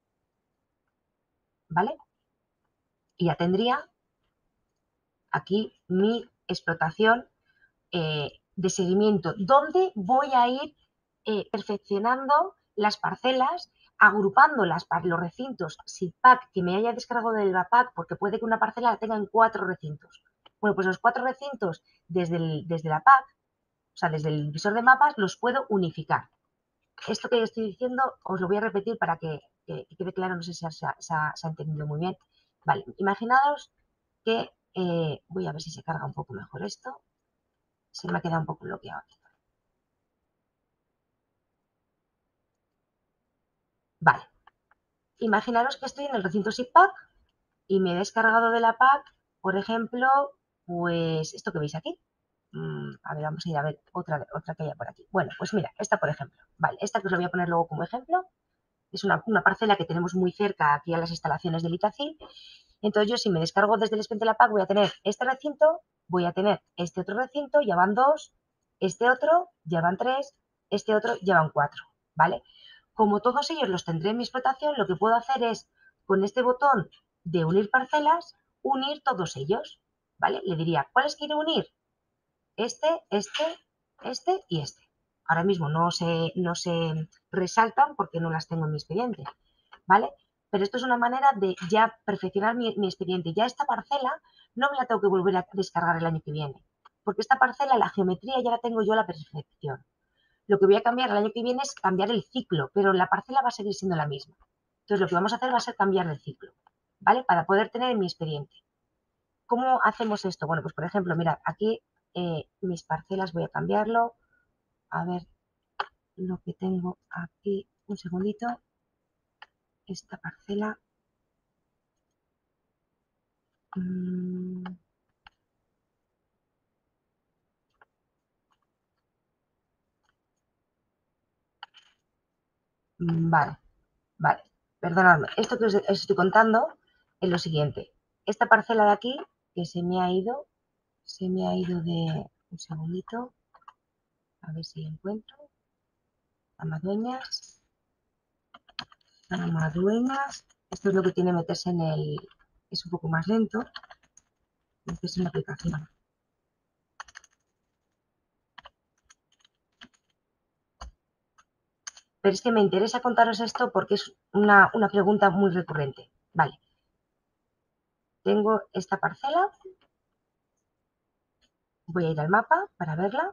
¿vale? Y ya tendría aquí mi explotación de seguimiento, donde voy a ir perfeccionando las parcelas, agrupando los recintos SIPAC que me haya descargado del PAC, porque puede que una parcela la tenga en 4 recintos. Bueno, pues los 4 recintos desde la PAC, o sea, desde el visor de mapas, los puedo unificar. Esto que estoy diciendo os lo voy a repetir para que quede claro, no sé si se ha entendido muy bien. Vale, imaginaos que, voy a ver si se carga un poco mejor esto, se me ha quedado un poco bloqueado aquí. Vale, imaginaros que estoy en el recinto SIPAC y me he descargado de la PAC, por ejemplo, pues esto que veis aquí. A ver, vamos a ir a ver otra que haya por aquí. Bueno, pues mira, esta por ejemplo. Vale, esta que os la voy a poner luego como ejemplo. Es una parcela que tenemos muy cerca aquí a las instalaciones del Itacil. Entonces yo si me descargo desde el expediente de la PAC voy a tener este recinto, voy a tener este otro recinto, ya van 2, este otro, ya van 3, este otro, ya van 4, ¿vale? Como todos ellos los tendré en mi explotación, lo que puedo hacer es, con este botón de unir parcelas, unir todos ellos, ¿vale? Le diría, ¿cuáles quiero unir? Este y este. Ahora mismo no se resaltan porque no las tengo en mi expediente, ¿vale? Pero esto es una manera de ya perfeccionar mi expediente. Ya esta parcela no me la tengo que volver a descargar el año que viene, porque esta parcela, la geometría ya la tengo yo a la perfección. Lo que voy a cambiar el año que viene es cambiar el ciclo, pero la parcela va a seguir siendo la misma. Entonces lo que vamos a hacer va a ser cambiar el ciclo, ¿vale? Para poder tener mi expediente. ¿Cómo hacemos esto? Bueno, pues por ejemplo, mirad, aquí mis parcelas voy a cambiarlo. A ver lo que tengo aquí. Un segundito. Esta parcela. Mmm, vale, vale. Perdonadme. Esto que os estoy contando es lo siguiente. Esta parcela de aquí que se me ha ido de... Un segundito, a ver si encuentro. Amadueñas. Amadueñas. Esto es lo que tiene meterse en el... Es un poco más lento. Meterse en la aplicación. Pero es que me interesa contaros esto porque es una pregunta muy recurrente. Vale. Tengo esta parcela. Voy a ir al mapa para verla.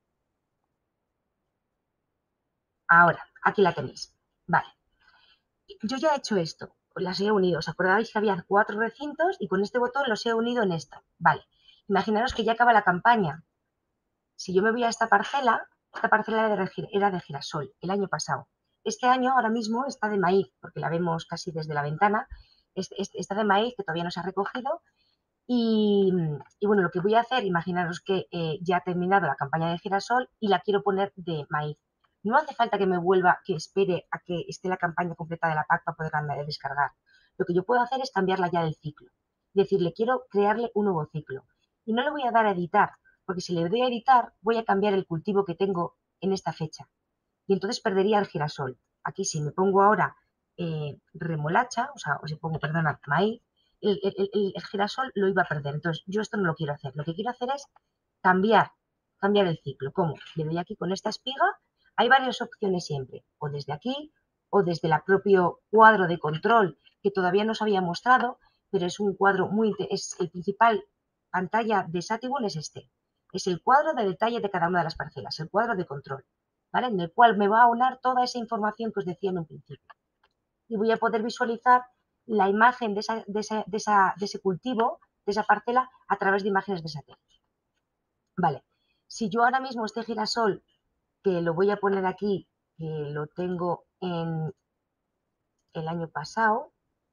Ahora, aquí la tenéis. Vale. Yo ya he hecho esto. Las he unido. ¿Os acordáis que había 4 recintos? Y con este botón los he unido en esto. Vale. Imaginaros que ya acaba la campaña. Si yo me voy a esta parcela era de girasol el año pasado. Este año, ahora mismo, está de maíz, porque la vemos casi desde la ventana. Está de maíz, que todavía no se ha recogido. Y bueno, lo que voy a hacer, imaginaros que ya ha terminado la campaña de girasol y la quiero poner de maíz. No hace falta que me vuelva, que espere a que esté la campaña completa de la PAC para poderla descargar. Lo que yo puedo hacer es cambiarla ya del ciclo. Es decir, le quiero crearle un nuevo ciclo. Y no le voy a dar a editar, porque si le doy a editar, voy a cambiar el cultivo que tengo en esta fecha. Y entonces perdería el girasol. Aquí si me pongo ahora remolacha, o si pongo, perdona, maíz, el girasol lo iba a perder. Entonces, yo esto no lo quiero hacer. Lo que quiero hacer es cambiar, cambiar el ciclo. ¿Cómo? Le doy aquí con esta espiga. Hay varias opciones siempre. O desde aquí, o desde el propio cuadro de control que todavía no os había mostrado, pero es un cuadro es el principal pantalla de Satibull es este. Es el cuadro de detalle de cada una de las parcelas, el cuadro de control, ¿vale? En el cual me va a aunar toda esa información que os decía en un principio. Y voy a poder visualizar la imagen de ese cultivo, de esa parcela, a través de imágenes de satélite. Vale, si yo ahora mismo este girasol, que lo voy a poner aquí, que lo tengo en el año pasado,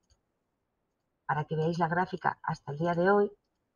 para que veáis la gráfica hasta el día de hoy,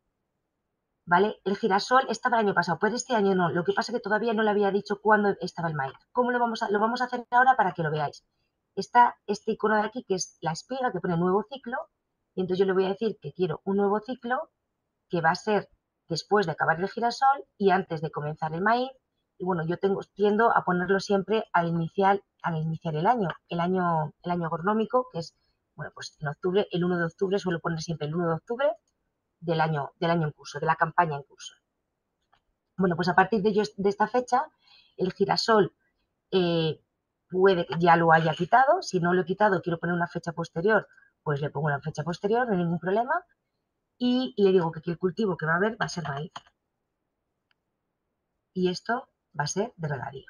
¿vale? El girasol estaba el año pasado, pero este año no. Lo que pasa es que todavía no le había dicho cuándo estaba el maíz. ¿Cómo lo vamos a hacer ahora para que lo veáis? Está este icono de aquí, que es la espiga, que pone nuevo ciclo, y entonces yo le voy a decir que quiero un nuevo ciclo, que va a ser después de acabar el girasol y antes de comenzar el maíz. Y bueno, yo tiendo a ponerlo siempre al iniciar el año agronómico, que es, bueno, pues en octubre, el 1 de octubre, suelo poner siempre el 1 de octubre del año en curso, de la campaña en curso. Bueno, pues a partir de esta fecha, el girasol puede que ya lo haya quitado. Si no lo he quitado, quiero poner una fecha posterior, pues le pongo una fecha posterior, no hay ningún problema. Y le digo que aquí el cultivo que va a haber va a ser maíz. Y esto va a ser de regadío.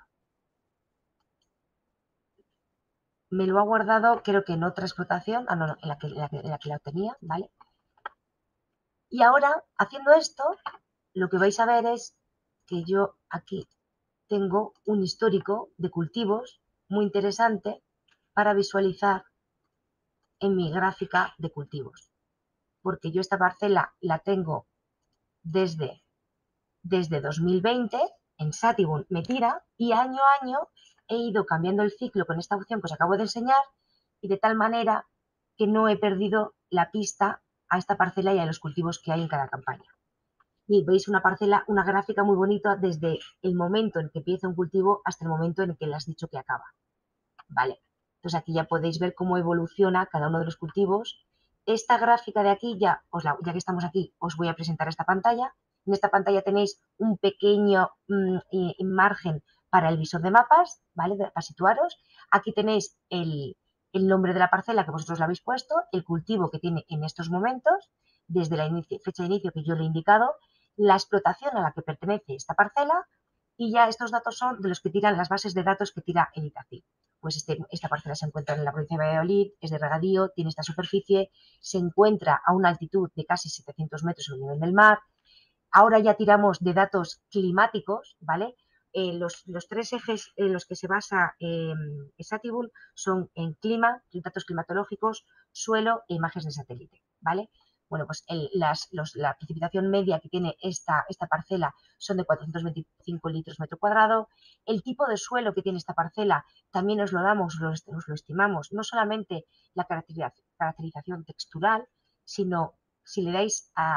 Me lo ha guardado, creo que en otra explotación, no, en la que la tenía, ¿vale? Y ahora, haciendo esto, lo que vais a ver es que yo aquí tengo un histórico de cultivos muy interesante para visualizar en mi gráfica de cultivos. Porque yo esta parcela la tengo desde 2020, en Satibull me tira, y año a año he ido cambiando el ciclo con esta opción que os acabo de enseñar, y de tal manera que no he perdido la pista a esta parcela y a los cultivos que hay en cada campaña. Y veis una parcela, una gráfica muy bonita desde el momento en que empieza un cultivo hasta el momento en el que le has dicho que acaba. ¿Vale? Entonces aquí ya podéis ver cómo evoluciona cada uno de los cultivos. Esta gráfica de aquí, ya que estamos aquí, os voy a presentar esta pantalla. En esta pantalla tenéis un pequeño margen para el visor de mapas, ¿vale? Para situaros. Aquí tenéis el nombre de la parcela que vosotros le habéis puesto, el cultivo que tiene en estos momentos, desde la fecha de inicio que yo le he indicado, la explotación a la que pertenece esta parcela, y ya estos datos son de los que tiran las bases de datos que tira el ITACIL. Pues esta parcela se encuentra en la provincia de Valladolid, es de regadío, tiene esta superficie, se encuentra a una altitud de casi 700 metros sobre el nivel del mar. Ahora ya tiramos de datos climáticos, ¿vale? Los 3 ejes en los que se basa Satibull son en clima, datos climatológicos, suelo e imágenes de satélite, ¿vale? Bueno, pues la precipitación media que tiene esta parcela son de 425 litros metro cuadrado. El tipo de suelo que tiene esta parcela también os lo damos, os lo estimamos, no solamente la caracterización textural, sino si le dais a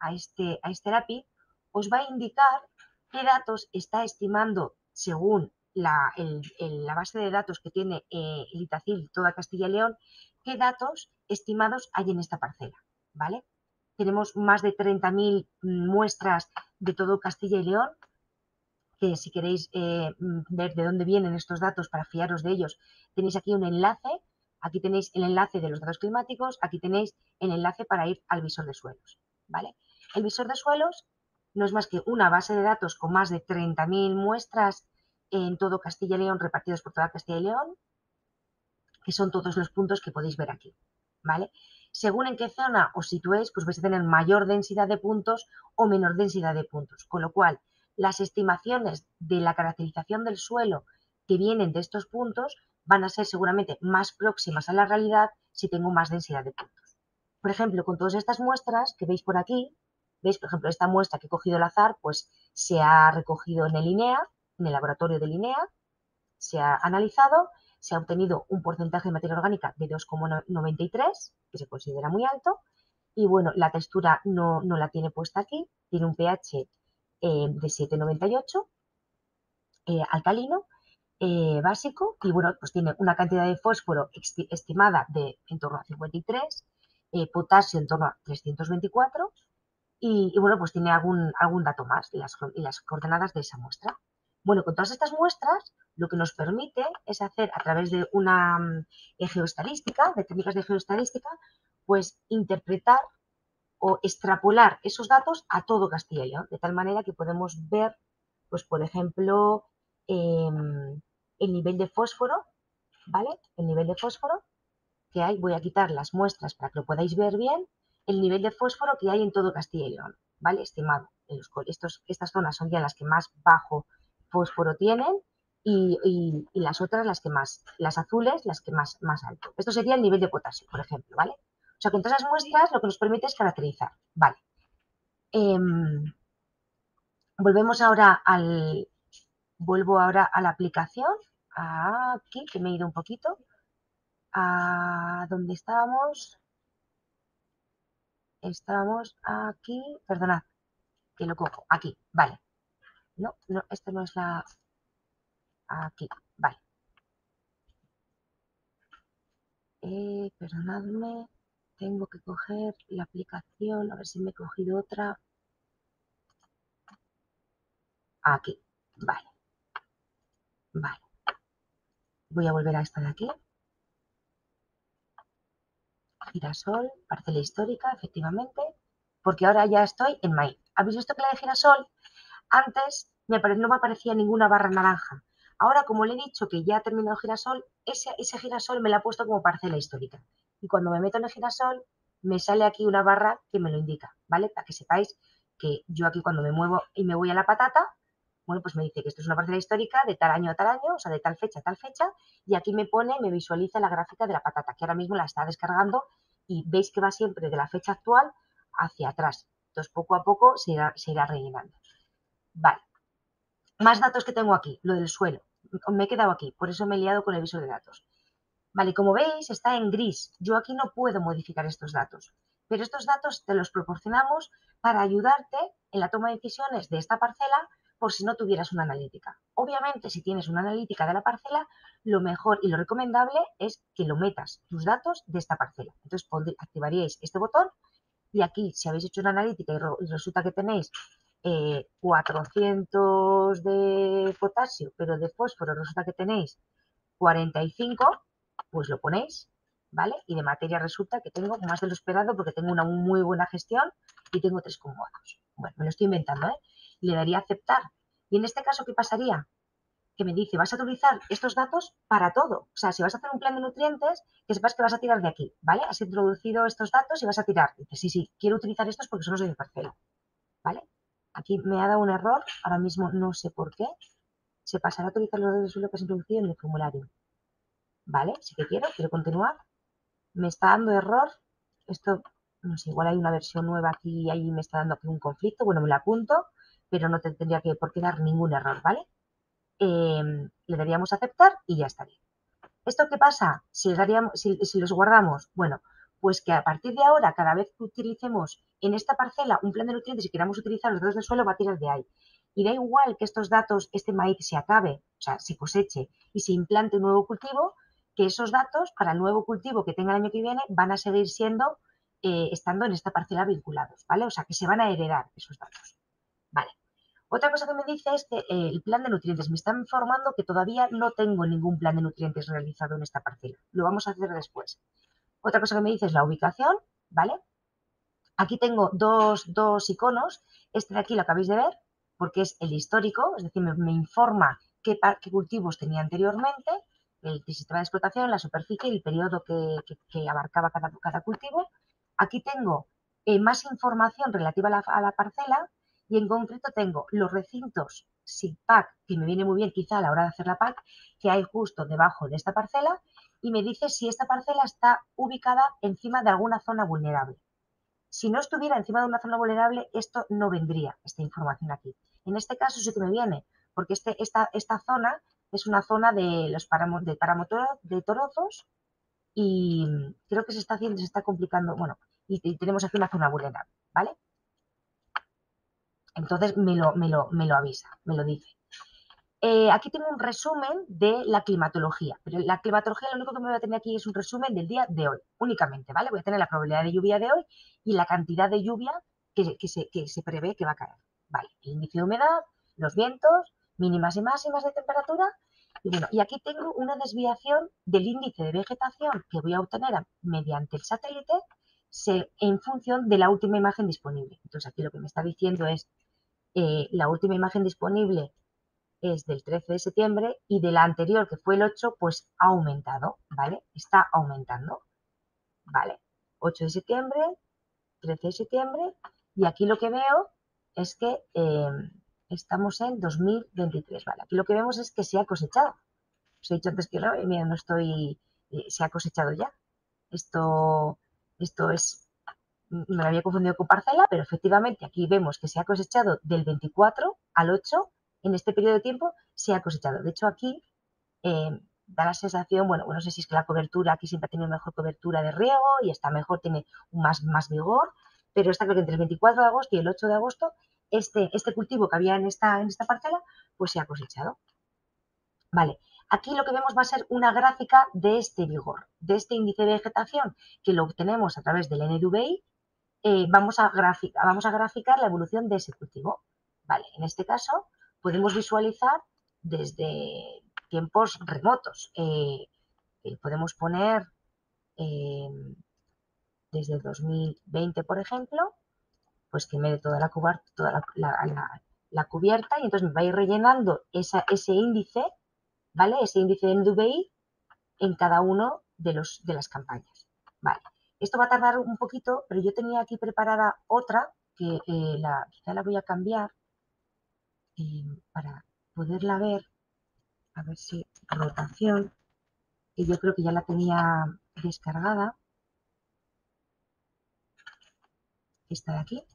a este lápiz, os va a indicar qué datos está estimando según la base de datos que tiene el Itacil, toda Castilla y León, qué datos estimados hay en esta parcela, ¿vale? Tenemos más de 30.000 muestras de todo Castilla y León, que si queréis ver de dónde vienen estos datos para fiaros de ellos, tenéis aquí un enlace. Aquí tenéis el enlace de los datos climáticos, aquí tenéis el enlace para ir al visor de suelos, ¿vale? El visor de suelos no es más que una base de datos con más de 30.000 muestras en todo Castilla y León, repartidos por toda Castilla y León, que son todos los puntos que podéis ver aquí, ¿vale? Según en qué zona os situéis, pues vais a tener mayor densidad de puntos o menor densidad de puntos, con lo cual las estimaciones de la caracterización del suelo que vienen de estos puntos van a ser seguramente más próximas a la realidad si tengo más densidad de puntos. Por ejemplo, con todas estas muestras que veis por aquí, veis, por ejemplo, esta muestra que he cogido al azar, pues se ha recogido en el INEA, en el laboratorio del INEA, se ha analizado, se ha obtenido un porcentaje de materia orgánica de 2,93, que se considera muy alto, y bueno, la textura no la tiene puesta aquí, tiene un pH de 7,98, alcalino, básico, y bueno, pues tiene una cantidad de fósforo estimada de en torno a 53, potasio en torno a 324, y bueno, pues tiene algún dato más y las coordenadas de esa muestra. Bueno, con todas estas muestras, lo que nos permite es hacer a través de una geoestadística, de técnicas de geoestadística, pues interpretar o extrapolar esos datos a todo Castilla y León, de tal manera que podemos ver, pues por ejemplo, el nivel de fósforo, ¿vale? El nivel de fósforo que hay, voy a quitar las muestras para que lo podáis ver bien, el nivel de fósforo que hay en todo Castilla y León, ¿vale? Estimado. Estas zonas son ya las que más bajo fósforo tienen y las otras las que más, las azules, las que más alto. Esto sería el nivel de potasio, por ejemplo, ¿vale? O sea, con todas las muestras lo que nos permite es caracterizar, ¿vale? Volvemos ahora vuelvo ahora a la aplicación, aquí, que me he ido un poquito, a donde estábamos. Estábamos aquí, perdonad, que lo cojo, aquí, vale. No, esto no es la... Aquí, vale. Perdonadme, tengo que coger la aplicación, a ver si me he cogido otra. Aquí, vale, vale. Voy a volver a esta de aquí. Girasol, parcela histórica, efectivamente, porque ahora ya estoy en maíz. ¿Habéis visto que la de girasol antes no me aparecía ninguna barra naranja? Ahora, como le he dicho que ya ha terminado girasol, ese girasol me la ha puesto como parcela histórica. Y cuando me meto en el girasol, me sale aquí una barra que me lo indica, ¿vale? Para que sepáis que yo aquí cuando me muevo y me voy a la patata, bueno, pues me dice que esto es una parcela histórica de tal año a tal año, o sea, de tal fecha a tal fecha, y aquí me visualiza la gráfica de la patata, que ahora mismo la está descargando y veis que va siempre de la fecha actual hacia atrás. Entonces, poco a poco se irá rellenando. Vale. Más datos que tengo aquí, lo del suelo. Me he quedado aquí, por eso me he liado con el visor de datos. Vale, como veis, está en gris. Yo aquí no puedo modificar estos datos, pero estos datos te los proporcionamos para ayudarte en la toma de decisiones de esta parcela por si no tuvieras una analítica. Obviamente, si tienes una analítica de la parcela, lo mejor y lo recomendable es que lo metas tus datos de esta parcela. Entonces, activaríais este botón y aquí, si habéis hecho una analítica y resulta que tenéis 400 de potasio, pero de fósforo resulta que tenéis 45, pues lo ponéis, ¿vale? Y de materia resulta que tengo más de lo esperado porque tengo una muy buena gestión y tengo 3,2. Bueno, me lo estoy inventando, ¿eh? Le daría a aceptar. Y en este caso, ¿qué pasaría? Que me dice, vas a utilizar estos datos para todo. O sea, si vas a hacer un plan de nutrientes, que sepas que vas a tirar de aquí, ¿vale? Has introducido estos datos y vas a tirar. Dices, sí, quiero utilizar estos porque son los de mi parcela, ¿vale? Aquí me ha dado un error, ahora mismo no sé por qué. Se pasará a utilizar los datos de suelo que has introducido en el formulario. ¿Vale? Sí que quiero continuar. Me está dando error. Esto, no sé, igual hay una versión nueva aquí y ahí me está dando aquí un conflicto. Bueno, me la apunto, pero no tendría que por qué dar ningún error, ¿vale? Le daríamos a aceptar y ya estaría. ¿Esto qué pasa? Si los guardamos, bueno, Pues que a partir de ahora, cada vez que utilicemos en esta parcela un plan de nutrientes y queramos utilizar los datos del suelo, va a tirar de ahí. Y da igual que estos datos, este maíz se acabe, o sea, se coseche y se implante un nuevo cultivo, que esos datos para el nuevo cultivo que tenga el año que viene van a seguir siendo, estando en esta parcela vinculados, ¿vale? O sea, que se van a heredar esos datos. Vale. Otra cosa que me dice es que el plan de nutrientes me está informando que todavía no tengo ningún plan de nutrientes realizado en esta parcela. Lo vamos a hacer después. Otra cosa que me dice es la ubicación, ¿vale? Aquí tengo dos iconos. Este de aquí lo acabáis de ver porque es el histórico, es decir, me informa qué cultivos tenía anteriormente, el sistema de explotación, la superficie y el periodo que abarcaba cada cultivo. Aquí tengo más información relativa a la parcela y en concreto tengo los recintos sin PAC, que me viene muy bien quizá a la hora de hacer la PAC, que hay justo debajo de esta parcela y me dice si esta parcela está ubicada encima de alguna zona vulnerable. Si no estuviera encima de una zona vulnerable, esto no vendría, esta información aquí. En este caso sí que me viene, porque esta zona es una zona de los de Torozos y creo que se está complicando, bueno, y tenemos aquí una zona vulnerable, ¿vale? Entonces me lo avisa, me lo dice. Aquí tengo un resumen de la climatología, pero la climatología lo único que me voy a tener aquí es un resumen del día de hoy, únicamente, ¿vale? Voy a tener la probabilidad de lluvia de hoy y la cantidad de lluvia que se prevé que va a caer, ¿vale? El índice de humedad, los vientos, mínimas y máximas de temperatura, y bueno, y aquí tengo una desviación del índice de vegetación que voy a obtener mediante el satélite en función de la última imagen disponible. Entonces aquí lo que me está diciendo es la última imagen disponible es del 13 de septiembre y de la anterior, que fue el 8, pues ha aumentado, ¿vale? Está aumentando, ¿vale? 8 de septiembre, 13 de septiembre, y aquí lo que veo es que estamos en 2023, ¿vale? Aquí lo que vemos es que se ha cosechado. Os he dicho antes que no, mira, no estoy, se ha cosechado ya. Esto es, me lo había confundido con parcela, pero efectivamente aquí vemos que se ha cosechado del 24 al 8, en este periodo de tiempo se ha cosechado. De hecho, aquí da la sensación, bueno, no sé si es que la cobertura, aquí siempre ha tenido mejor cobertura de riego y está mejor, tiene más vigor, pero está claro que entre el 24 de agosto y el 8 de agosto, este cultivo que había en esta parcela, pues se ha cosechado. Vale, aquí lo que vemos va a ser una gráfica de este vigor, de este índice de vegetación, que lo obtenemos a través del NDVI. Vamos a graficar la evolución de ese cultivo. Vale, en este caso podemos visualizar desde tiempos remotos. Podemos poner desde 2020, por ejemplo, pues que me dé toda la cubierta y entonces me va a ir rellenando ese índice, ¿vale? Ese índice de NDVI en cada uno de las campañas. Vale. Esto va a tardar un poquito, pero yo tenía aquí preparada otra que quizá la voy a cambiar para poderla ver. A ver si rotación, que yo creo que ya la tenía descargada. Esta de aquí.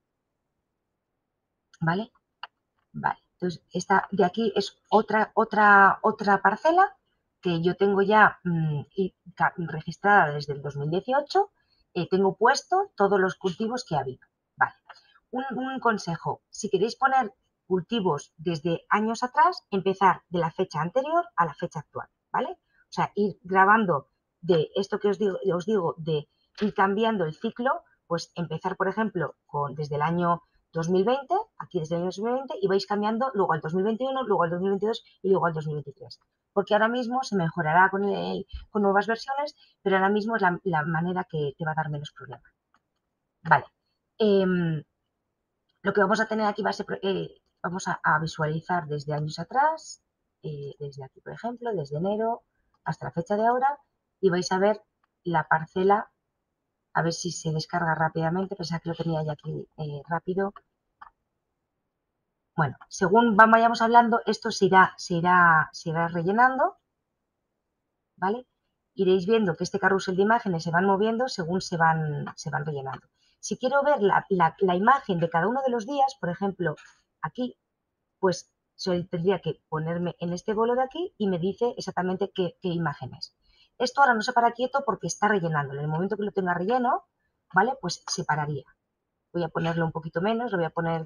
¿Vale? Vale. Entonces, esta de aquí es otra parcela que yo tengo ya registrada desde el 2018. Tengo puesto todos los cultivos que ha habido. Vale. Un consejo, si queréis poner cultivos desde años atrás, empezar de la fecha anterior a la fecha actual, ¿vale? O sea, ir grabando de esto que os digo de ir cambiando el ciclo, pues empezar, por ejemplo, desde el año 2020, aquí desde el año 2020, y vais cambiando luego al 2021, luego al 2022 y luego al 2023. Porque ahora mismo se mejorará con nuevas versiones, pero ahora mismo es la manera que te va a dar menos problemas. Vale. Lo que vamos a tener aquí va a ser, vamos a visualizar desde años atrás, desde aquí, por ejemplo, desde enero hasta la fecha de ahora, y vais a ver la parcela, a ver si se descarga rápidamente, pensaba que lo tenía ya aquí rápido. Bueno, según vayamos hablando, esto se irá rellenando, ¿vale? Iréis viendo que este carrusel de imágenes se van moviendo según se van rellenando. Si quiero ver la imagen de cada uno de los días, por ejemplo, aquí, pues tendría que ponerme en este bolo de aquí y me dice exactamente qué imagen es. Esto ahora no se para quieto porque está rellenando. En el momento que lo tenga relleno, ¿vale? Pues se pararía. Voy a ponerlo un poquito menos, lo voy a poner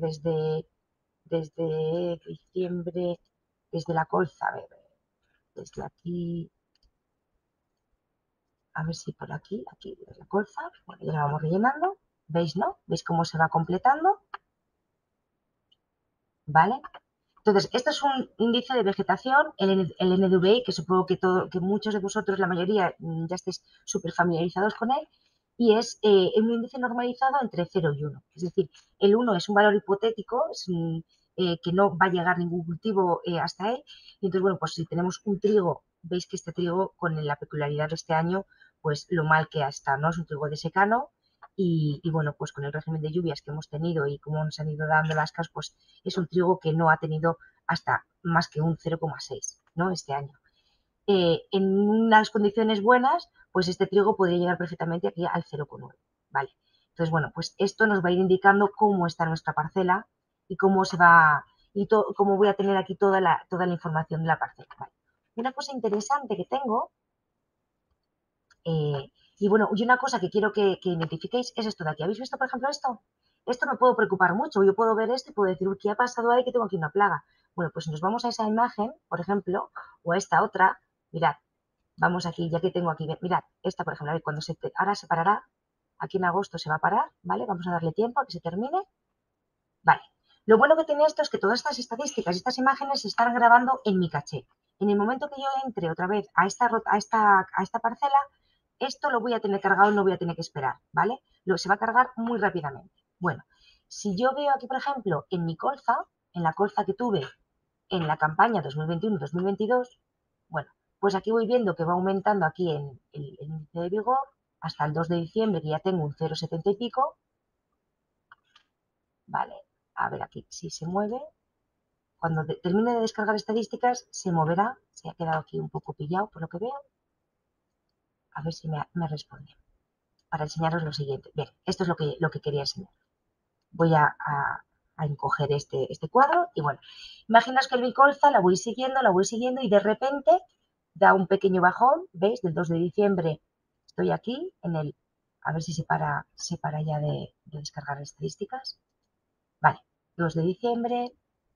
desde diciembre, desde la colza, a ver, desde aquí, a ver si por aquí, desde la colza, bueno, ya la vamos rellenando, ¿veis, no? ¿Veis cómo se va completando? ¿Vale? Entonces, esto es un índice de vegetación, el NDVI, que supongo que muchos de vosotros, la mayoría, ya estéis súper familiarizados con él, y es un índice normalizado entre 0 y 1. Es decir, el 1 es un valor hipotético, que no va a llegar ningún cultivo hasta él. Y entonces, bueno, pues si tenemos un trigo, veis que este trigo, con la peculiaridad de este año, pues lo mal que está, ¿no? Es un trigo de secano. Y bueno, pues con el régimen de lluvias que hemos tenido y cómo nos han ido dando las casas, pues es un trigo que no ha tenido hasta más que un 0,6, ¿no? Este año. En unas condiciones buenas, pues este trigo podría llegar perfectamente aquí al 0,9, ¿vale? Entonces, bueno, pues esto nos va a ir indicando cómo está nuestra parcela y cómo se va, y cómo voy a tener aquí toda la información de la parcela, ¿vale? Una cosa interesante que tengo, y bueno, y una cosa que quiero que identifiquéis es esto de aquí. ¿Habéis visto, por ejemplo, esto? Esto me puedo preocupar mucho. Yo puedo ver esto y puedo decir, uy, ¿qué ha pasado ahí? Que tengo aquí una plaga. Bueno, pues si nos vamos a esa imagen, por ejemplo, o a esta otra, mirad, vamos aquí, ya que tengo aquí, mirad, esta, por ejemplo, a ver, ahora se parará, aquí en agosto se va a parar, ¿vale? Vamos a darle tiempo a que se termine. Vale. Lo bueno que tiene esto es que todas estas estadísticas y estas imágenes se están grabando en mi caché. En el momento que yo entre otra vez a esta parcela, esto lo voy a tener cargado, no voy a tener que esperar, ¿vale? Se va a cargar muy rápidamente. Bueno, si yo veo aquí, por ejemplo, en mi colza, en la colza que tuve en la campaña 2021-2022, bueno, pues aquí voy viendo que va aumentando aquí en el índice de vigor hasta el 2 de diciembre, que ya tengo un 0,70 y pico, ¿vale? A ver aquí si se mueve. Cuando termine de descargar estadísticas, se moverá. Se ha quedado aquí un poco pillado por lo que veo. A ver si me responde. Para enseñaros lo siguiente. Bien, esto es lo que quería enseñar. Voy a encoger este cuadro y bueno, imaginaos que el bicolza la voy siguiendo y de repente da un pequeño bajón, ¿veis? Del 2 de diciembre estoy aquí a ver si se para ya de descargar estadísticas. Vale, 2 de diciembre,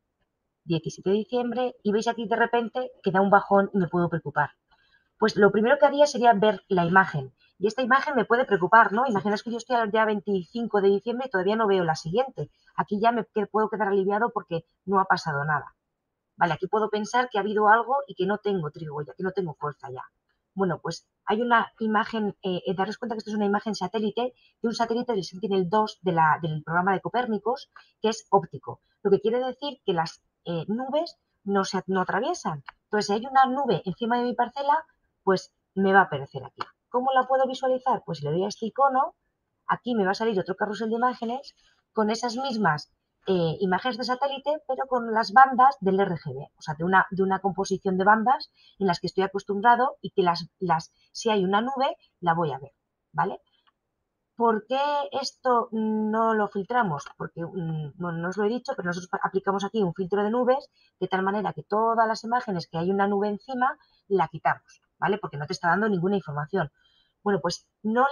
17 de diciembre, y veis aquí de repente que da un bajón y me puedo preocupar. Pues lo primero que haría sería ver la imagen. Y esta imagen me puede preocupar, ¿no? Imaginaos que yo estoy al día 25 de diciembre y todavía no veo la siguiente. Aquí ya puedo quedar aliviado porque no ha pasado nada. Vale, aquí puedo pensar que ha habido algo y que no tengo trigo ya, que no tengo fuerza ya. Bueno, pues hay una imagen, daros cuenta que esto es una imagen satélite de un satélite del Sentinel-2 del programa de Copérnicos, que es óptico. Lo que quiere decir que las nubes no atraviesan. Entonces, si hay una nube encima de mi parcela, pues me va a aparecer aquí. ¿Cómo la puedo visualizar? Pues le doy a este icono, aquí me va a salir otro carrusel de imágenes con esas mismas imágenes de satélite, pero con las bandas del RGB, o sea, de una composición de bandas en las que estoy acostumbrado y que si hay una nube, la voy a ver, ¿vale? ¿Por qué esto no lo filtramos? Porque, bueno, no os lo he dicho, pero nosotros aplicamos aquí un filtro de nubes de tal manera que todas las imágenes que hay una nube encima la quitamos, ¿vale? Porque no te está dando ninguna información. Bueno, pues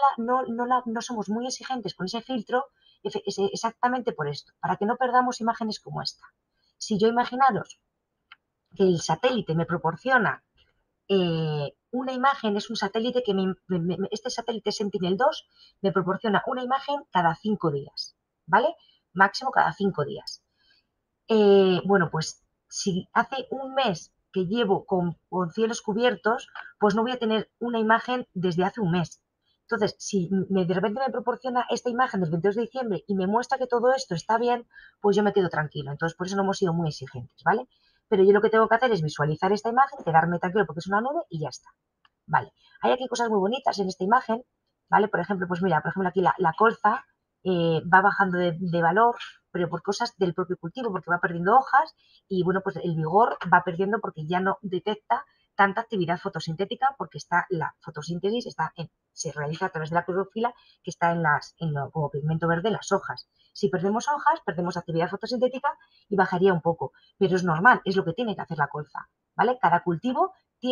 no somos muy exigentes con ese filtro exactamente por esto, para que no perdamos imágenes como esta. Si yo imaginaros que el satélite me proporciona una imagen, es un satélite que este satélite Sentinel-2 me proporciona una imagen cada 5 días, ¿vale? Máximo cada 5 días. Bueno, pues si hace un mes que llevo con cielos cubiertos, pues no voy a tener una imagen desde hace un mes. Entonces, si de repente me proporciona esta imagen del 22 de diciembre y me muestra que todo esto está bien, pues yo me quedo tranquilo. Entonces, por eso no hemos sido muy exigentes, ¿vale? Pero yo lo que tengo que hacer es visualizar esta imagen, quedarme tranquilo porque es una nube y ya está. Vale, hay aquí cosas muy bonitas en esta imagen, ¿vale? Por ejemplo, pues mira, por ejemplo aquí la colza va bajando de valor, pero por cosas del propio cultivo, porque va perdiendo hojas y bueno, pues el vigor va perdiendo porque ya no detecta tanta actividad fotosintética porque la fotosíntesis se realiza a través de la clorofila que está como pigmento verde en las hojas. Si perdemos hojas, perdemos actividad fotosintética y bajaría un poco, pero es normal, es lo que tiene que hacer la colza, ¿vale? Cada cultivo tiene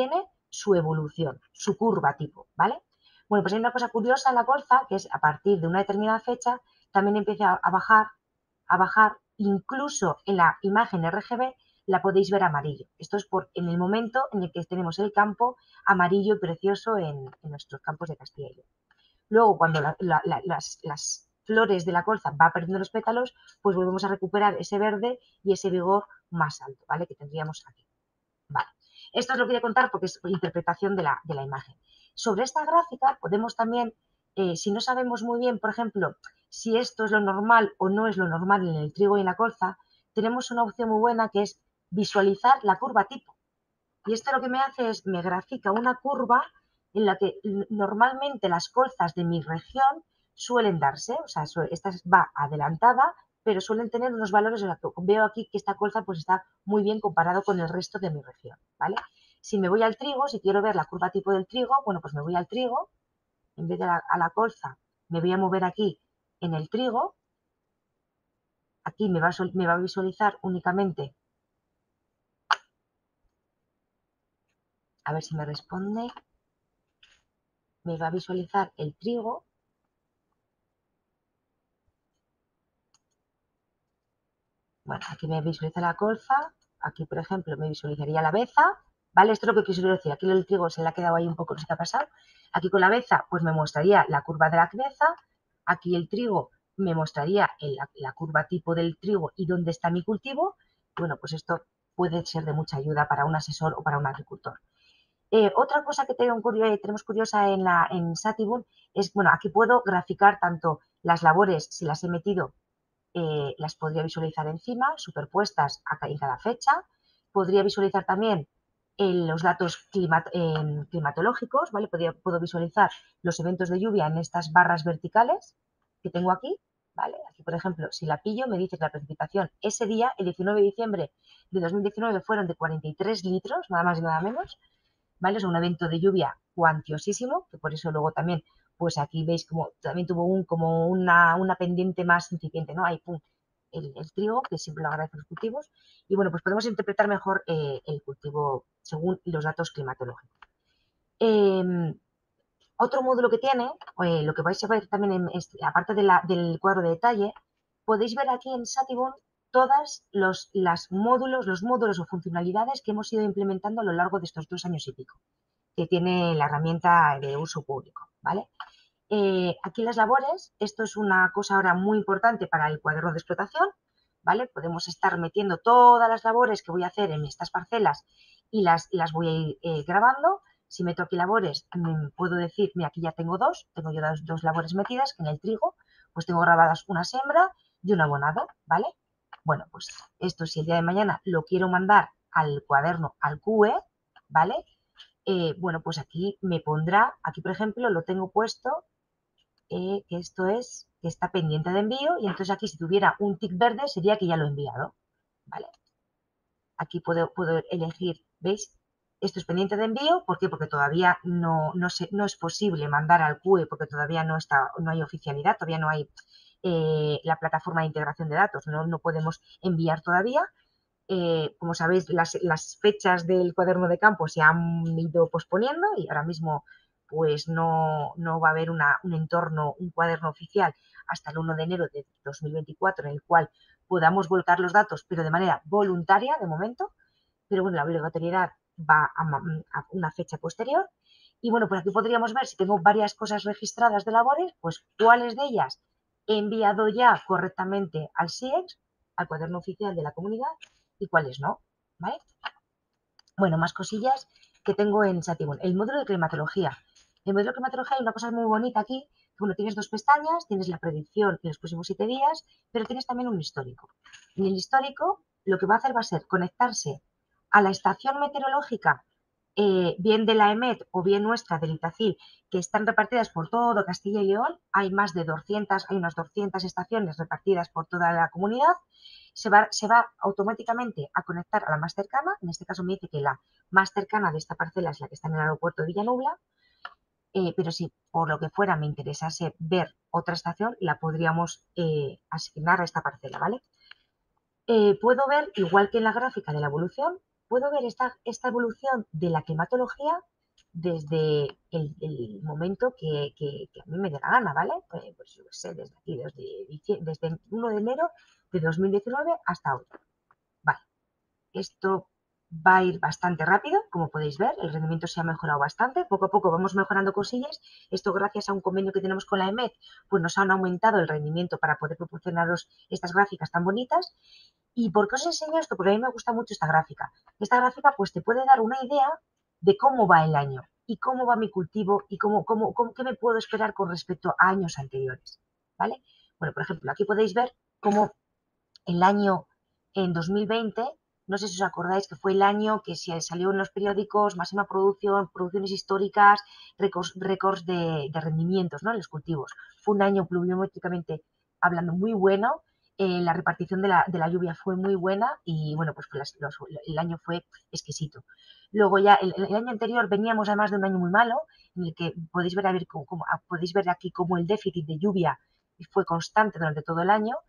su evolución, su curva tipo, ¿vale? Bueno, pues hay una cosa curiosa en la colza, que es a partir de una determinada fecha, también empieza a bajar, incluso en la imagen RGB la podéis ver amarillo. Esto es en el momento en el que tenemos el campo amarillo y precioso en nuestros campos de Castilla y León. Luego, cuando las flores de la colza va perdiendo los pétalos, pues volvemos a recuperar ese verde y ese vigor más alto, ¿vale? Que tendríamos aquí. Vale. Esto os lo quería contar porque es interpretación de la imagen. Sobre esta gráfica podemos también, si no sabemos muy bien, por ejemplo, si esto es lo normal o no es lo normal en el trigo y en la colza, tenemos una opción muy buena que es visualizar la curva tipo. Y esto lo que me hace es, me grafica una curva en la que normalmente las colzas de mi región suelen darse, o sea, esta va adelantada, pero suelen tener unos valores, veo aquí que esta colza pues está muy bien comparado con el resto de mi región, ¿vale? Si me voy al trigo, si quiero ver la curva tipo del trigo, bueno, pues me voy al trigo, en vez de a la colza, me voy a mover aquí en el trigo, aquí me va a visualizar únicamente, a ver si me responde, me va a visualizar el trigo. Bueno, aquí me visualiza la colza, aquí, por ejemplo, me visualizaría la beza, ¿vale? Esto es lo que quiero decir. Aquí el trigo se le ha quedado ahí un poco, no sé qué ha pasado. Aquí con la beza, pues me mostraría la curva de la beza. Aquí el trigo me mostraría la curva tipo del trigo y dónde está mi cultivo. Bueno, pues esto puede ser de mucha ayuda para un asesor o para un agricultor. Otra cosa que tenemos curiosa en Satibun es, bueno, aquí puedo graficar tanto las labores, si las he metido las podría visualizar encima, superpuestas en cada fecha. Podría visualizar también los datos climatológicos, ¿vale? Puedo visualizar los eventos de lluvia en estas barras verticales que tengo aquí, ¿vale? Aquí, por ejemplo, si la pillo, me dice que la precipitación ese día, el 19 de diciembre de 2019, fueron de 43 litros, nada más y nada menos, ¿vale? Es un evento de lluvia cuantiosísimo, que por eso luego también, pues aquí veis como también tuvo como una pendiente más incipiente, ¿no? Ahí, pum, el trigo, que siempre lo agradecen los cultivos. Y bueno, pues podemos interpretar mejor el cultivo según los datos climatológicos. Otro módulo que tiene, lo que vais a ver también, aparte del cuadro de detalle, podéis ver aquí en Satibun todos los módulos o funcionalidades que hemos ido implementando a lo largo de estos 2 años y pico que tiene la herramienta de uso público, ¿vale? Aquí las labores, esto es una cosa ahora muy importante para el cuaderno de explotación, ¿vale? Podemos estar metiendo todas las labores que voy a hacer en estas parcelas y las voy a ir grabando. Si meto aquí labores, puedo decir, mira, aquí ya tengo tengo yo dos labores metidas, que en el trigo, pues tengo grabadas una siembra y un abonado, ¿vale? Bueno, pues esto si el día de mañana lo quiero mandar al cuaderno, al QE, ¿vale? Bueno, pues aquí me pondrá, aquí por ejemplo lo tengo puesto, que esto es, que está pendiente de envío y entonces aquí si tuviera un tic verde sería que ya lo he enviado, ¿vale? Aquí puedo elegir, ¿veis? Esto es pendiente de envío, ¿por qué? Porque todavía no es posible mandar al QE porque todavía no hay oficialidad, todavía no hay la plataforma de integración de datos, no podemos enviar todavía. Como sabéis, las fechas del cuaderno de campo se han ido posponiendo y ahora mismo pues no va a haber un cuaderno oficial hasta el 1 de enero de 2024 en el cual podamos volcar los datos, pero de manera voluntaria de momento. Pero bueno, la obligatoriedad va a una fecha posterior. Y bueno, pues aquí podríamos ver si tengo varias cosas registradas de labores, pues cuáles de ellas he enviado ya correctamente al SIEX, al cuaderno oficial de la comunidad, y cuáles no, ¿vale? Bueno, más cosillas que tengo en Satibun. El módulo de climatología. El módulo de climatología hay una cosa muy bonita aquí. Bueno, tienes 2 pestañas, tienes la predicción en los próximos 7 días, pero tienes también un histórico. En el histórico lo que va a hacer va a ser conectarse a la estación meteorológica, bien de la EMET o bien nuestra del Itacil, que están repartidas por todo Castilla y León. Hay más de 200, hay unas 200 estaciones repartidas por toda la comunidad. Se va automáticamente a conectar a la más cercana. En este caso me dice que la más cercana de esta parcela es la que está en el aeropuerto de Villanubla, pero si por lo que fuera me interesase ver otra estación, la podríamos asignar a esta parcela, ¿vale? Puedo ver, igual que en la gráfica de la evolución, puedo ver esta evolución de la climatología desde el momento que a mí me dé la gana, ¿vale? Pues yo qué sé, desde aquí, desde el 1 de enero de 2019 hasta hoy. Vale, esto va a ir bastante rápido, como podéis ver, el rendimiento se ha mejorado bastante, poco a poco vamos mejorando cosillas, esto gracias a un convenio que tenemos con la EMET, pues nos han aumentado el rendimiento para poder proporcionaros estas gráficas tan bonitas. ¿Y por qué os enseño esto? Porque a mí me gusta mucho esta gráfica. Esta gráfica pues te puede dar una idea de cómo va el año y cómo va mi cultivo y qué me puedo esperar con respecto a años anteriores, ¿vale? Bueno, por ejemplo, aquí podéis ver cómo el año en 2020, no sé si os acordáis que fue el año que se salió en los periódicos, máxima producción, producciones históricas, récords de rendimientos, ¿no? En los cultivos. Fue un año pluviométricamente hablando muy bueno, la repartición de la lluvia fue muy buena y bueno, pues el año fue exquisito. Luego ya el año anterior veníamos además de un año muy malo, en el que podéis ver, podéis ver aquí cómo el déficit de lluvia fue constante durante todo el año.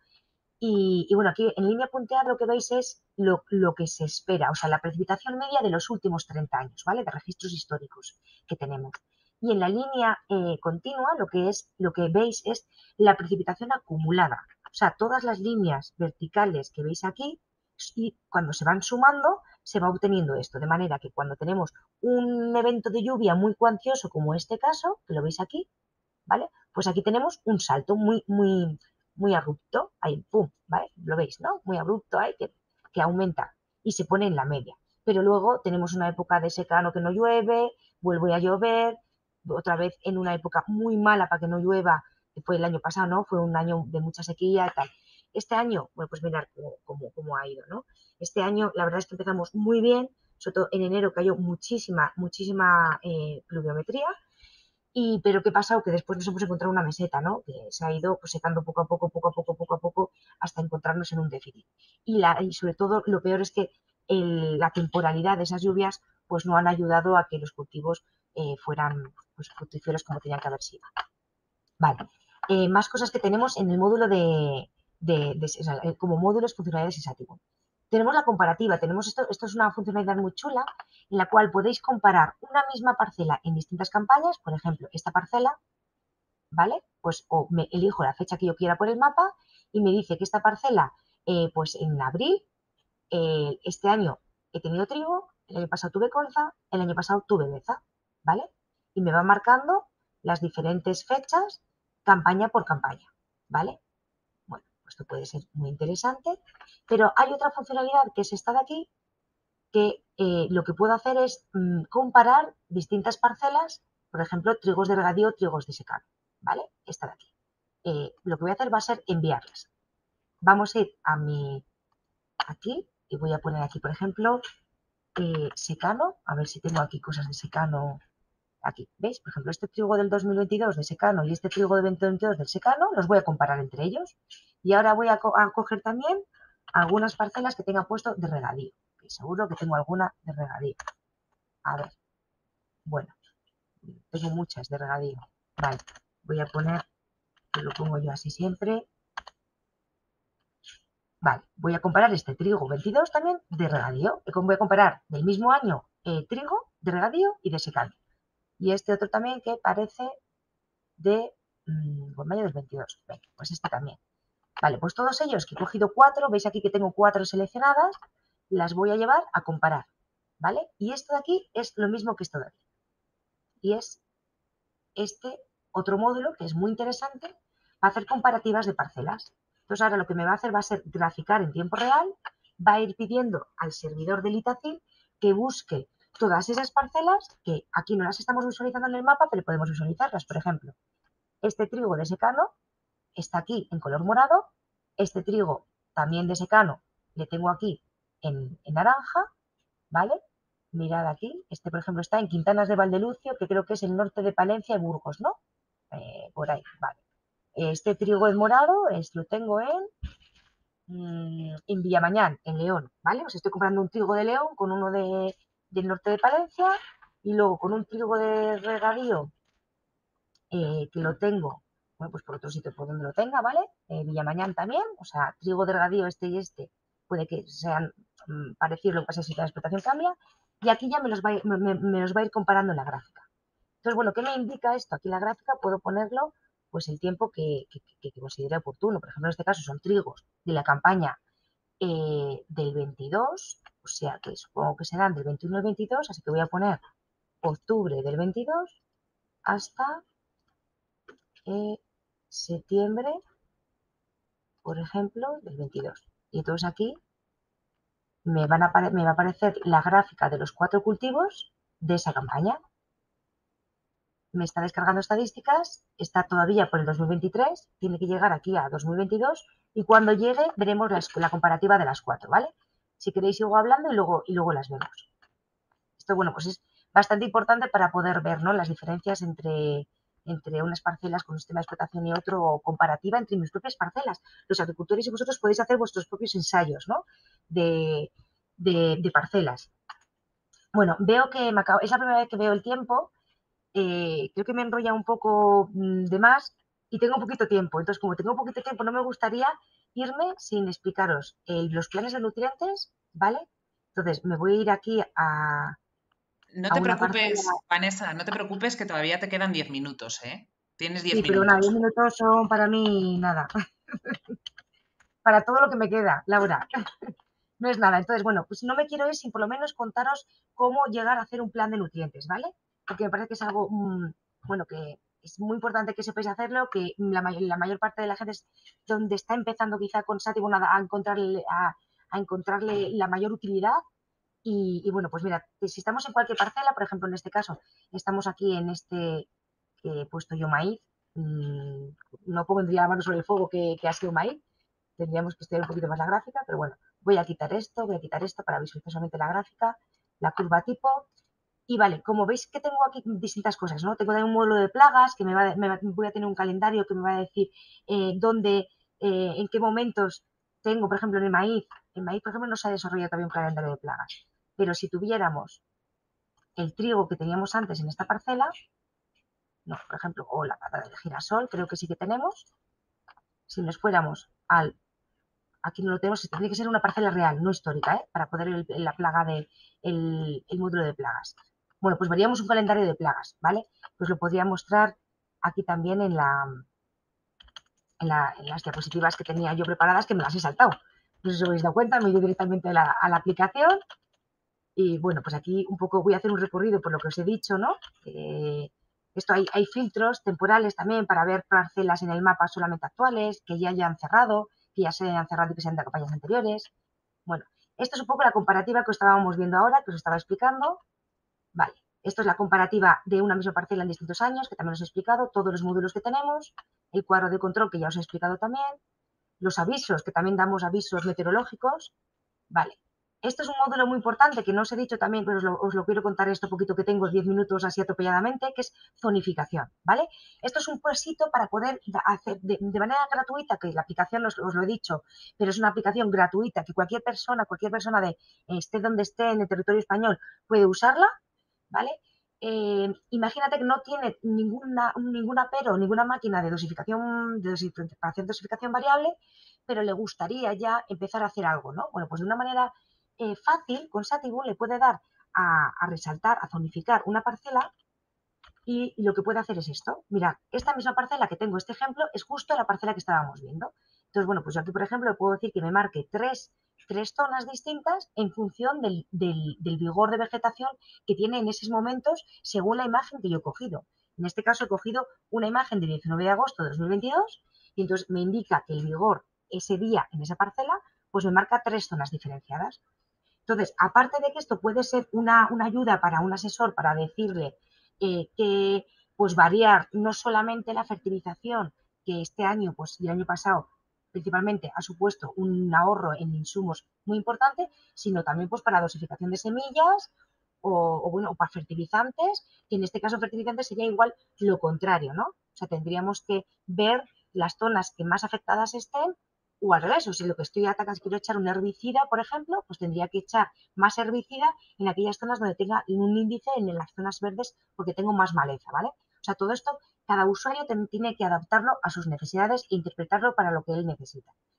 Y bueno, aquí en línea punteada lo que veis es lo que se espera, o sea, la precipitación media de los últimos 30 años, ¿vale? De registros históricos que tenemos. Y en la línea continua lo que veis es la precipitación acumulada. O sea, todas las líneas verticales que veis aquí, y cuando se van sumando, se va obteniendo esto. De manera que cuando tenemos un evento de lluvia muy cuantioso, como este caso, que lo veis aquí, ¿vale? Pues aquí tenemos un salto muy abrupto, ahí, pum, ¿vale? Lo veis, ¿no? Muy abrupto ahí, que aumenta y se pone en la media. Pero luego tenemos una época de secano que no llueve, vuelve a llover, otra vez en una época muy mala para que no llueva, que fue el año pasado, ¿no? Fue un año de mucha sequía y tal. Este año, bueno, pues mirar cómo ha ido, ¿no? Este año, la verdad es que empezamos muy bien, sobre todo en enero cayó muchísima pluviometría, pero ¿qué pasa? Que después nos hemos encontrado una meseta, ¿no? Que se ha ido pues, secando poco a poco, hasta encontrarnos en un déficit. Y sobre todo, lo peor es que la temporalidad de esas lluvias pues no han ayudado a que los cultivos fueran pues, fructíferos como tenían que haber sido. Vale. Más cosas que tenemos en el módulo o sea, como módulos funcionalidades Sysatibun. Tenemos la comparativa, esto es una funcionalidad muy chula en la cual podéis comparar una misma parcela en distintas campañas, por ejemplo, esta parcela, ¿vale? Pues o me elijo la fecha que yo quiera por el mapa y me dice que esta parcela, pues en abril, este año he tenido trigo, el año pasado tuve colza, el año pasado tuve beza, ¿vale? Y me va marcando las diferentes fechas, campaña por campaña, ¿vale? Bueno, esto puede ser muy interesante, pero hay otra funcionalidad que es esta de aquí, que lo que puedo hacer es comparar distintas parcelas, por ejemplo, trigos de regadío, trigos de secano, ¿vale? Esta de aquí. Lo que voy a hacer va a ser enviarlas. Vamos a ir aquí y voy a poner aquí, por ejemplo, secano, a ver si tengo aquí cosas de secano. Aquí, ¿veis? Por ejemplo, este trigo del 2022 de secano y este trigo del 2022 del secano, los voy a comparar entre ellos. Y ahora voy a coger también algunas parcelas que tenga puesto de regadío. Que seguro que tengo alguna de regadío. A ver, bueno, tengo muchas de regadío. Vale, voy a poner, que lo pongo yo así siempre. Vale, voy a comparar este trigo 22 también de regadío. Voy a comparar del mismo año trigo de regadío y de secano. Y este otro también que parece de mayo del 22. Venga, pues este también. Vale, pues todos ellos que he cogido 4, veis aquí que tengo 4 seleccionadas, las voy a llevar a comparar, ¿vale? Y esto de aquí es lo mismo que esto de aquí. Y es este otro módulo que es muy interesante para hacer comparativas de parcelas. Entonces ahora lo que me va a hacer va a ser graficar en tiempo real, va a ir pidiendo al servidor del Itacil que busque todas esas parcelas que aquí no las estamos visualizando en el mapa, pero podemos visualizarlas. Por ejemplo, este trigo de secano está aquí en color morado, este trigo también de secano le tengo aquí en naranja, ¿vale? Mirad aquí, este por ejemplo está en Quintanas de Valdelucio, que creo que es el norte de Palencia y Burgos, ¿no? Por ahí, vale. Este trigo en morado lo tengo en Villamañán, en León, ¿vale? Os estoy comprando un trigo de León con uno del norte de Palencia y luego con un trigo de regadío que lo tengo, bueno, pues por otro sitio por donde lo tenga, ¿vale? Villamañán también, o sea, trigo de regadío este y este puede que sean parecidos, lo que pasa es que la explotación cambia. y aquí ya me los va a ir comparando en la gráfica. Entonces, bueno, ¿qué me indica esto? Aquí en la gráfica puedo ponerlo pues el tiempo que considere oportuno. Por ejemplo, en este caso son trigos de la campaña del 22, o sea que supongo que serán del 21 al 22, así que voy a poner octubre del 22 hasta septiembre, por ejemplo, del 22. Y entonces aquí me va a aparecer la gráfica de los 4 cultivos de esa campaña. Me está descargando estadísticas, está todavía por el 2023, tiene que llegar aquí a 2022 y cuando llegue veremos la comparativa de las 4, ¿vale? Si queréis sigo hablando y luego las vemos. Esto, bueno, pues es bastante importante para poder ver, ¿no?, las diferencias entre unas parcelas con un sistema de explotación y otro, o comparativa entre mis propias parcelas. Los agricultores y vosotros podéis hacer vuestros propios ensayos, ¿no?, de parcelas. Bueno, veo que es la primera vez que veo el tiempo. Creo que me enrolla un poco de más y tengo poquito tiempo. Entonces, como tengo poquito tiempo, no me gustaría irme sin explicaros los planes de nutrientes, ¿vale? Entonces, me voy a ir aquí No a te una parcela. preocupes, Vanessa, no te preocupes que todavía te quedan 10 minutos, ¿eh? Tienes 10 Sí, pero nada, 10 minutos. minutos son para mí nada. Para todo lo que me queda, Laura. No es nada. Entonces, bueno, pues no me quiero ir sin por lo menos contaros cómo llegar a hacer un plan de nutrientes, ¿vale? Porque me parece que es algo, bueno, que es muy importante que sepáis hacerlo, que la mayor parte de la gente es donde está empezando quizá con SAT y bueno, a encontrarle la mayor utilidad. Y bueno, pues mira, si estamos en cualquier parcela, por ejemplo, en este caso, estamos aquí en este que he puesto yo maíz, no pondría la mano sobre el fuego que ha sido maíz, tendríamos que estudiar un poquito más la gráfica, pero bueno, voy a quitar esto para visualizar solamente la gráfica, la curva tipo. Y vale, como veis que tengo aquí distintas cosas, ¿no? Tengo también un módulo de plagas que voy a tener un calendario que me va a decir dónde, en qué momentos tengo, por ejemplo, en maíz, por ejemplo, no se ha desarrollado todavía un calendario de plagas, pero si tuviéramos el trigo que teníamos antes en esta parcela, no, por ejemplo, o la pata del girasol, creo que sí que tenemos, si nos fuéramos aquí no lo tenemos, tiene que ser una parcela real, no histórica, ¿eh?, para poder la plaga el módulo de plagas. Bueno, pues veríamos un calendario de plagas, ¿vale? Pues lo podría mostrar aquí también en las diapositivas que tenía yo preparadas, que me las he saltado. No sé si os habéis dado cuenta, me he ido directamente a la aplicación y bueno, pues aquí un poco voy a hacer un recorrido por lo que os he dicho, ¿no? Esto hay filtros temporales también para ver parcelas en el mapa solamente actuales, que ya hayan cerrado, que ya se hayan cerrado y que sean de campañas anteriores. Bueno, esto es un poco la comparativa que estábamos viendo ahora, que os estaba explicando. Vale, esto es la comparativa de una misma parcela en distintos años, que también os he explicado, todos los módulos que tenemos, el cuadro de control que ya os he explicado también, los avisos, que también damos avisos meteorológicos. Vale, esto es un módulo muy importante que no os he dicho también, pero os lo quiero contar esto poquito que tengo, 10 minutos así atropelladamente, que es zonificación, ¿vale? Esto es un pasito para poder hacer de manera gratuita, que la aplicación os lo he dicho, pero es una aplicación gratuita que cualquier persona esté donde esté en el territorio español puede usarla, ¿vale? Imagínate que no tiene ninguna pero, ninguna máquina para hacer dosificación variable, pero le gustaría ya empezar a hacer algo, ¿no? Bueno, pues de una manera fácil, con Satibu le puede dar a resaltar, a zonificar una parcela y lo que puede hacer es esto. Mirad, esta misma parcela que tengo, este ejemplo, es justo la parcela que estábamos viendo. Entonces, bueno, pues yo aquí, por ejemplo, puedo decir que me marque tres zonas distintas en función del vigor de vegetación que tiene en esos momentos según la imagen que yo he cogido. En este caso he cogido una imagen del 19 de agosto de 2022 y entonces me indica que el vigor ese día en esa parcela, pues me marca 3 zonas diferenciadas. Entonces, aparte de que esto puede ser una ayuda para un asesor para decirle que pues variar no solamente la fertilización, que este año pues, y el año pasado principalmente ha supuesto un ahorro en insumos muy importante, sino también pues para dosificación de semillas o para fertilizantes, que en este caso fertilizantes sería igual lo contrario, ¿no? O sea, tendríamos que ver las zonas que más afectadas estén o al revés, o si lo que estoy atacando, si quiero echar un herbicida, por ejemplo, pues tendría que echar más herbicida en aquellas zonas donde tenga un índice en las zonas verdes porque tengo más maleza, ¿vale? O sea, todo esto, cada usuario tiene que adaptarlo a sus necesidades e interpretarlo para lo que él necesita.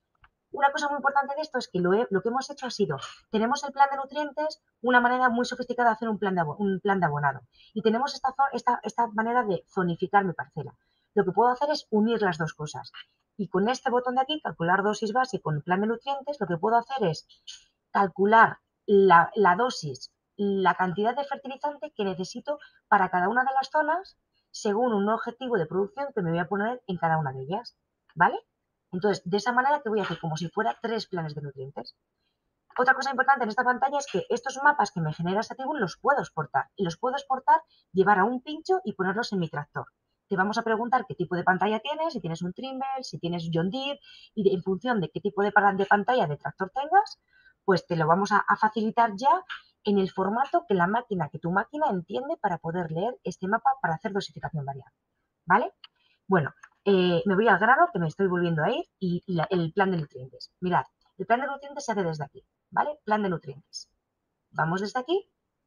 Una cosa muy importante de esto es que lo que hemos hecho ha sido, tenemos el plan de nutrientes, una manera muy sofisticada de hacer un plan de abonado. Y tenemos esta manera de zonificar mi parcela. Lo que puedo hacer es unir las dos cosas. Y con este botón de aquí, calcular dosis base con el plan de nutrientes, lo que puedo hacer es calcular la dosis, la cantidad de fertilizante que necesito para cada una de las zonas según un objetivo de producción que me voy a poner en cada una de ellas. ¿Vale? Entonces, de esa manera, que voy a hacer como si fuera 3 planes de nutrientes. Otra cosa importante en esta pantalla es que estos mapas que me genera Satigun los puedo exportar. Y los puedo exportar, llevar a un pincho y ponerlos en mi tractor. Te vamos a preguntar qué tipo de pantalla tienes, si tienes un Trimble, si tienes John Deere, y en función de qué tipo de pantalla de tractor tengas, pues te lo vamos a facilitar ya en el formato que tu máquina entiende para poder leer este mapa para hacer dosificación variable. ¿Vale? Bueno, me voy al grano, que me estoy volviendo a ir, y el plan de nutrientes. Mirad, el plan de nutrientes se hace desde aquí, ¿vale? Plan de nutrientes. Vamos desde aquí,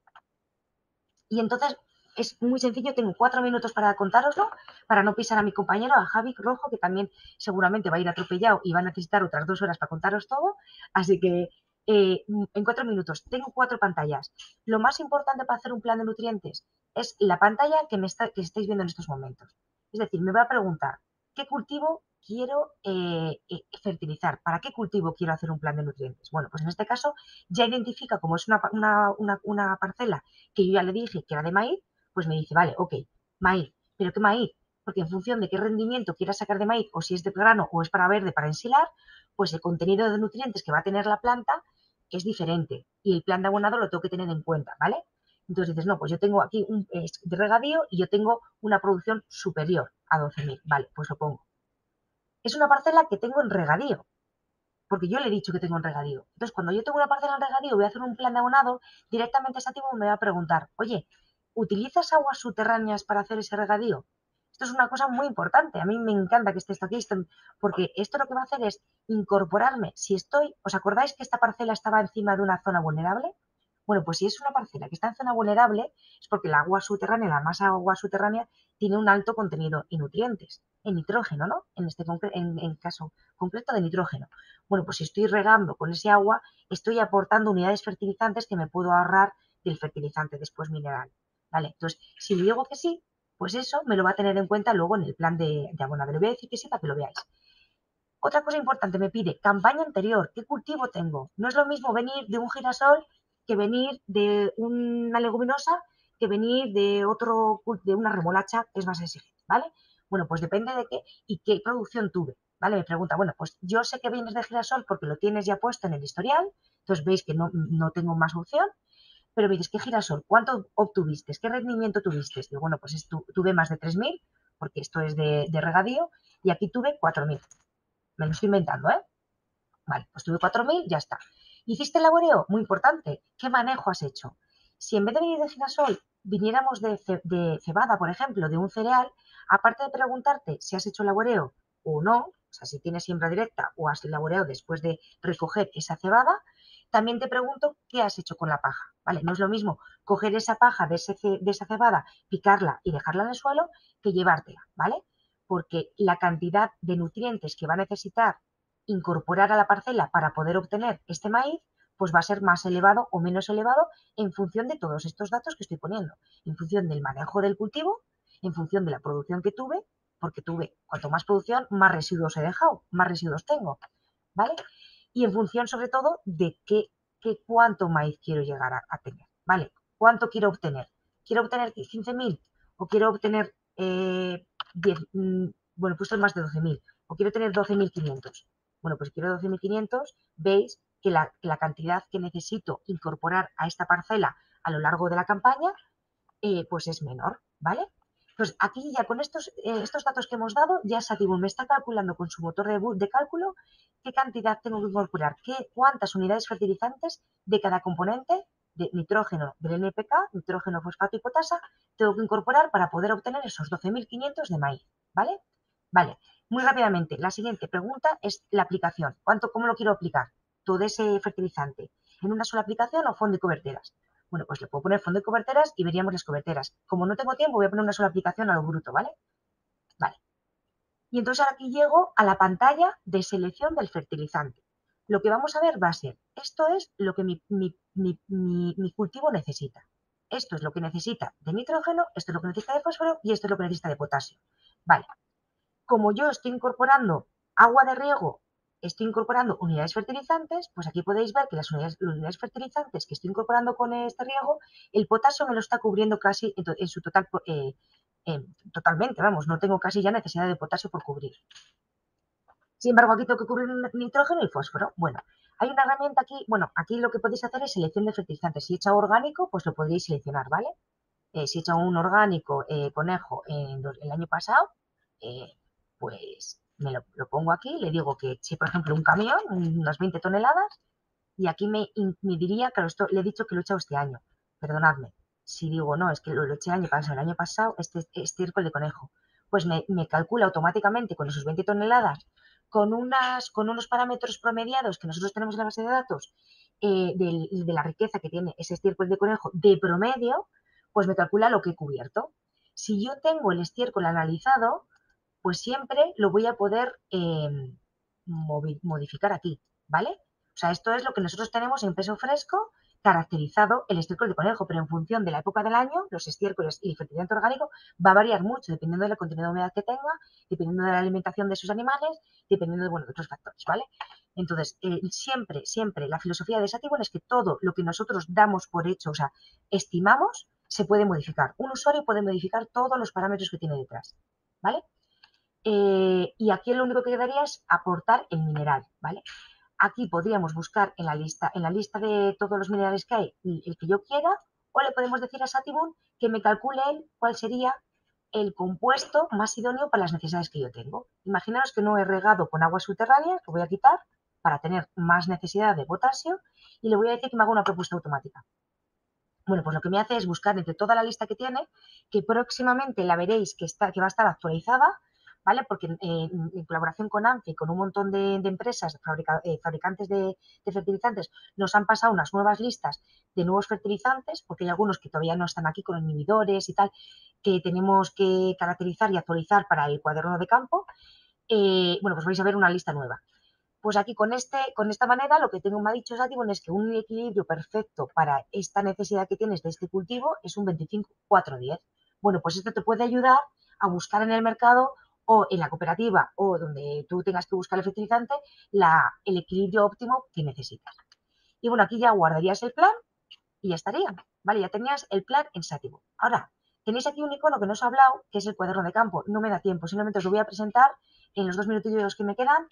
y entonces es muy sencillo, tengo 4 minutos para contároslo, para no pisar a mi compañero, a Javi Rojo, que también seguramente va a ir atropellado y va a necesitar otras 2 horas para contaros todo, así que en 4 minutos tengo 4 pantallas. Lo más importante para hacer un plan de nutrientes es la pantalla que estáis viendo en estos momentos. Es decir, me va a preguntar qué cultivo quiero fertilizar, para qué cultivo quiero hacer un plan de nutrientes. Bueno, pues en este caso ya identifica, como es una parcela que yo ya le dije que era de maíz, pues me dice, vale, ok, maíz, pero ¿qué maíz? Porque en función de qué rendimiento quieras sacar de maíz, o si es de grano o es para verde, para ensilar, pues el contenido de nutrientes que va a tener la planta es diferente, y el plan de abonado lo tengo que tener en cuenta, ¿vale? Entonces dices, no, pues yo tengo aquí un de regadío y yo tengo una producción superior a 12.000, vale, pues lo pongo. Es una parcela que tengo en regadío, porque yo le he dicho que tengo en regadío. Entonces, cuando yo tengo una parcela en regadío, voy a hacer un plan de abonado, directamente Sativo me va a preguntar, oye, ¿utilizas aguas subterráneas para hacer ese regadío? Esto es una cosa muy importante. A mí me encanta que esté esto aquí, porque esto lo que va a hacer es incorporarme. Si estoy, ¿os acordáis que esta parcela estaba encima de una zona vulnerable? Bueno, pues si es una parcela que está en zona vulnerable, es porque el agua subterránea, la masa de agua subterránea, tiene un alto contenido en nutrientes, en nitrógeno, ¿no? En caso concreto de nitrógeno. Bueno, pues si estoy regando con ese agua, estoy aportando unidades fertilizantes que me puedo ahorrar del fertilizante después mineral. ¿Vale? Entonces, si le digo que sí, pues eso me lo va a tener en cuenta luego en el plan de abonado. Le voy a decir que sí para que lo veáis. Otra cosa importante, me pide campaña anterior, ¿qué cultivo tengo? No es lo mismo venir de un girasol que venir de una leguminosa, que venir de una remolacha, que es más exigente, ¿vale? Bueno, pues depende de qué y qué producción tuve, ¿vale? Me pregunta, bueno, pues yo sé que vienes de girasol porque lo tienes ya puesto en el historial, entonces veis que no tengo más opción, pero me dices, ¿qué girasol? ¿Cuánto obtuviste? ¿Qué rendimiento tuviste? Digo, bueno, pues tuve más de 3.000, porque esto es de regadío, y aquí tuve 4.000. Me lo estoy inventando, ¿eh? Vale, pues tuve 4.000, ya está. ¿Hiciste el laboreo? Muy importante. ¿Qué manejo has hecho? Si en vez de venir de girasol viniéramos de cebada, por ejemplo, de un cereal, aparte de preguntarte si has hecho laboreo o no, o sea, si tienes siembra directa o has laboreado después de recoger esa cebada, también te pregunto qué has hecho con la paja, ¿vale? No es lo mismo coger esa paja de esa cebada, picarla y dejarla en el suelo, que llevártela, ¿vale? Porque la cantidad de nutrientes que va a necesitar incorporar a la parcela para poder obtener este maíz, pues va a ser más elevado o menos elevado en función de todos estos datos que estoy poniendo, en función del manejo del cultivo, en función de la producción que tuve, porque cuanto más producción, más residuos he dejado, más residuos tengo, ¿vale? Y en función sobre todo de cuánto maíz quiero llegar a tener, ¿vale? ¿Cuánto quiero obtener? ¿Quiero obtener 15.000 o quiero obtener 10, bueno, pues más de 12.000, o quiero tener 12.500? Bueno, pues quiero 12.500, veis que la cantidad que necesito incorporar a esta parcela a lo largo de la campaña, pues es menor, ¿vale? Entonces, aquí ya con estos datos que hemos dado, ya Satibu me está calculando con su motor de cálculo qué cantidad tengo que incorporar, cuántas unidades fertilizantes de cada componente de nitrógeno del NPK, nitrógeno, fosfato y potasa, tengo que incorporar para poder obtener esos 12.500 de maíz, ¿vale? Vale, muy rápidamente, la siguiente pregunta es la aplicación. ¿Cómo lo quiero aplicar? Todo ese fertilizante. ¿En una sola aplicación o fondo y coberteras? Bueno, pues le puedo poner fondo y coberteras y veríamos las coberteras. Como no tengo tiempo, voy a poner una sola aplicación a lo bruto, ¿vale? Vale. Y entonces ahora aquí llego a la pantalla de selección del fertilizante. Lo que vamos a ver va a ser, esto es lo que mi cultivo necesita. Esto es lo que necesita de nitrógeno, esto es lo que necesita de fósforo y esto es lo que necesita de potasio. Vale, como yo estoy incorporando agua de riego, estoy incorporando unidades fertilizantes, pues aquí podéis ver que las unidades fertilizantes que estoy incorporando con este riego, el potasio me lo está cubriendo casi en su total, totalmente, vamos, no tengo casi ya necesidad de potasio por cubrir. Sin embargo, aquí tengo que cubrir nitrógeno y fósforo. Bueno, hay una herramienta aquí, bueno, aquí lo que podéis hacer es selección de fertilizantes. Si he hecho orgánico, pues lo podréis seleccionar, ¿vale? Si he hecho un orgánico conejo el año pasado, eh, pues lo pongo aquí, le digo que eche, por ejemplo, un camión, unas 20 toneladas, y aquí me diría, claro, esto le he dicho que lo he echado este año, perdonadme. Si digo, no, es que lo eché el año pasado, este estiércol de conejo, pues me calcula automáticamente con esos 20 toneladas, con unos parámetros promediados que nosotros tenemos en la base de datos, de la riqueza que tiene ese estiércol de conejo de promedio, pues me calcula lo que he cubierto. Si yo tengo el estiércol analizado, pues siempre lo voy a poder modificar aquí, ¿vale? O sea, esto es lo que nosotros tenemos en peso fresco caracterizado el estiércol de conejo, pero en función de la época del año, los estiércoles y el fertilizante orgánico va a variar mucho dependiendo del contenido de humedad que tenga, dependiendo de la alimentación de sus animales, dependiendo de, bueno, de otros factores, ¿vale? Entonces, siempre la filosofía de Sativon es que todo lo que nosotros damos por hecho, o sea, estimamos, se puede modificar. Un usuario puede modificar todos los parámetros que tiene detrás, ¿vale? Y aquí lo único que quedaría es aportar el mineral, ¿vale? Aquí podríamos buscar en la lista de todos los minerales que hay el que yo quiera, o le podemos decir a Sativun que me calcule él cuál sería el compuesto más idóneo para las necesidades que yo tengo. Imaginaos que no he regado con agua subterránea, que voy a quitar para tener más necesidad de potasio, y le voy a decir que me haga una propuesta automática. Bueno, pues lo que me hace es buscar entre toda la lista que tiene, que próximamente la veréis que va a estar actualizada, ¿vale? Porque en colaboración con ANFE y con un montón de empresas, fabricantes de fertilizantes, nos han pasado unas nuevas listas de nuevos fertilizantes, porque hay algunos que todavía no están aquí con inhibidores y tal, que tenemos que caracterizar y actualizar para el cuaderno de campo. Bueno, pues vais a ver una lista nueva. Pues aquí con esta manera lo que tengo me ha dicho Sativon es que un equilibrio perfecto para esta necesidad que tienes de este cultivo es un 25-4-10. Bueno, pues esto te puede ayudar a buscar en el mercado o en la cooperativa o donde tú tengas que buscar el fertilizante el equilibrio óptimo que necesitas. Y bueno, aquí ya guardarías el plan y ya estaría. Vale, ya tenías el plan en Sativon. Ahora, tenéis aquí un icono que no os he hablado, que es el cuaderno de campo. No me da tiempo, simplemente os lo voy a presentar en los 2 minutillos que me quedan.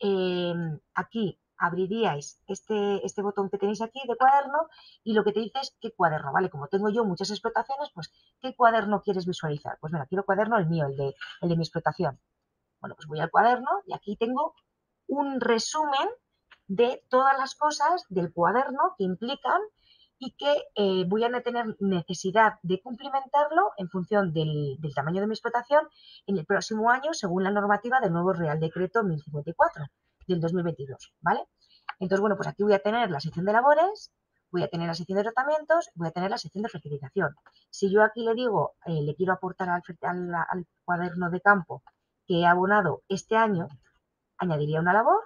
Aquí abriríais este botón que tenéis aquí de cuaderno y lo que te dice es qué cuaderno, ¿vale? Como tengo yo muchas explotaciones, pues ¿qué cuaderno quieres visualizar? Pues mira, quiero cuaderno el mío, el de mi explotación. Bueno, pues voy al cuaderno y aquí tengo un resumen de todas las cosas del cuaderno que implican y que voy a tener necesidad de cumplimentarlo en función del tamaño de mi explotación en el próximo año, según la normativa del nuevo Real Decreto 1054 del 2022, ¿vale? Entonces, bueno, pues aquí voy a tener la sección de labores, voy a tener la sección de tratamientos, voy a tener la sección de fertilización. Si yo aquí le digo, le quiero aportar al cuaderno de campo que he abonado este año, añadiría una labor,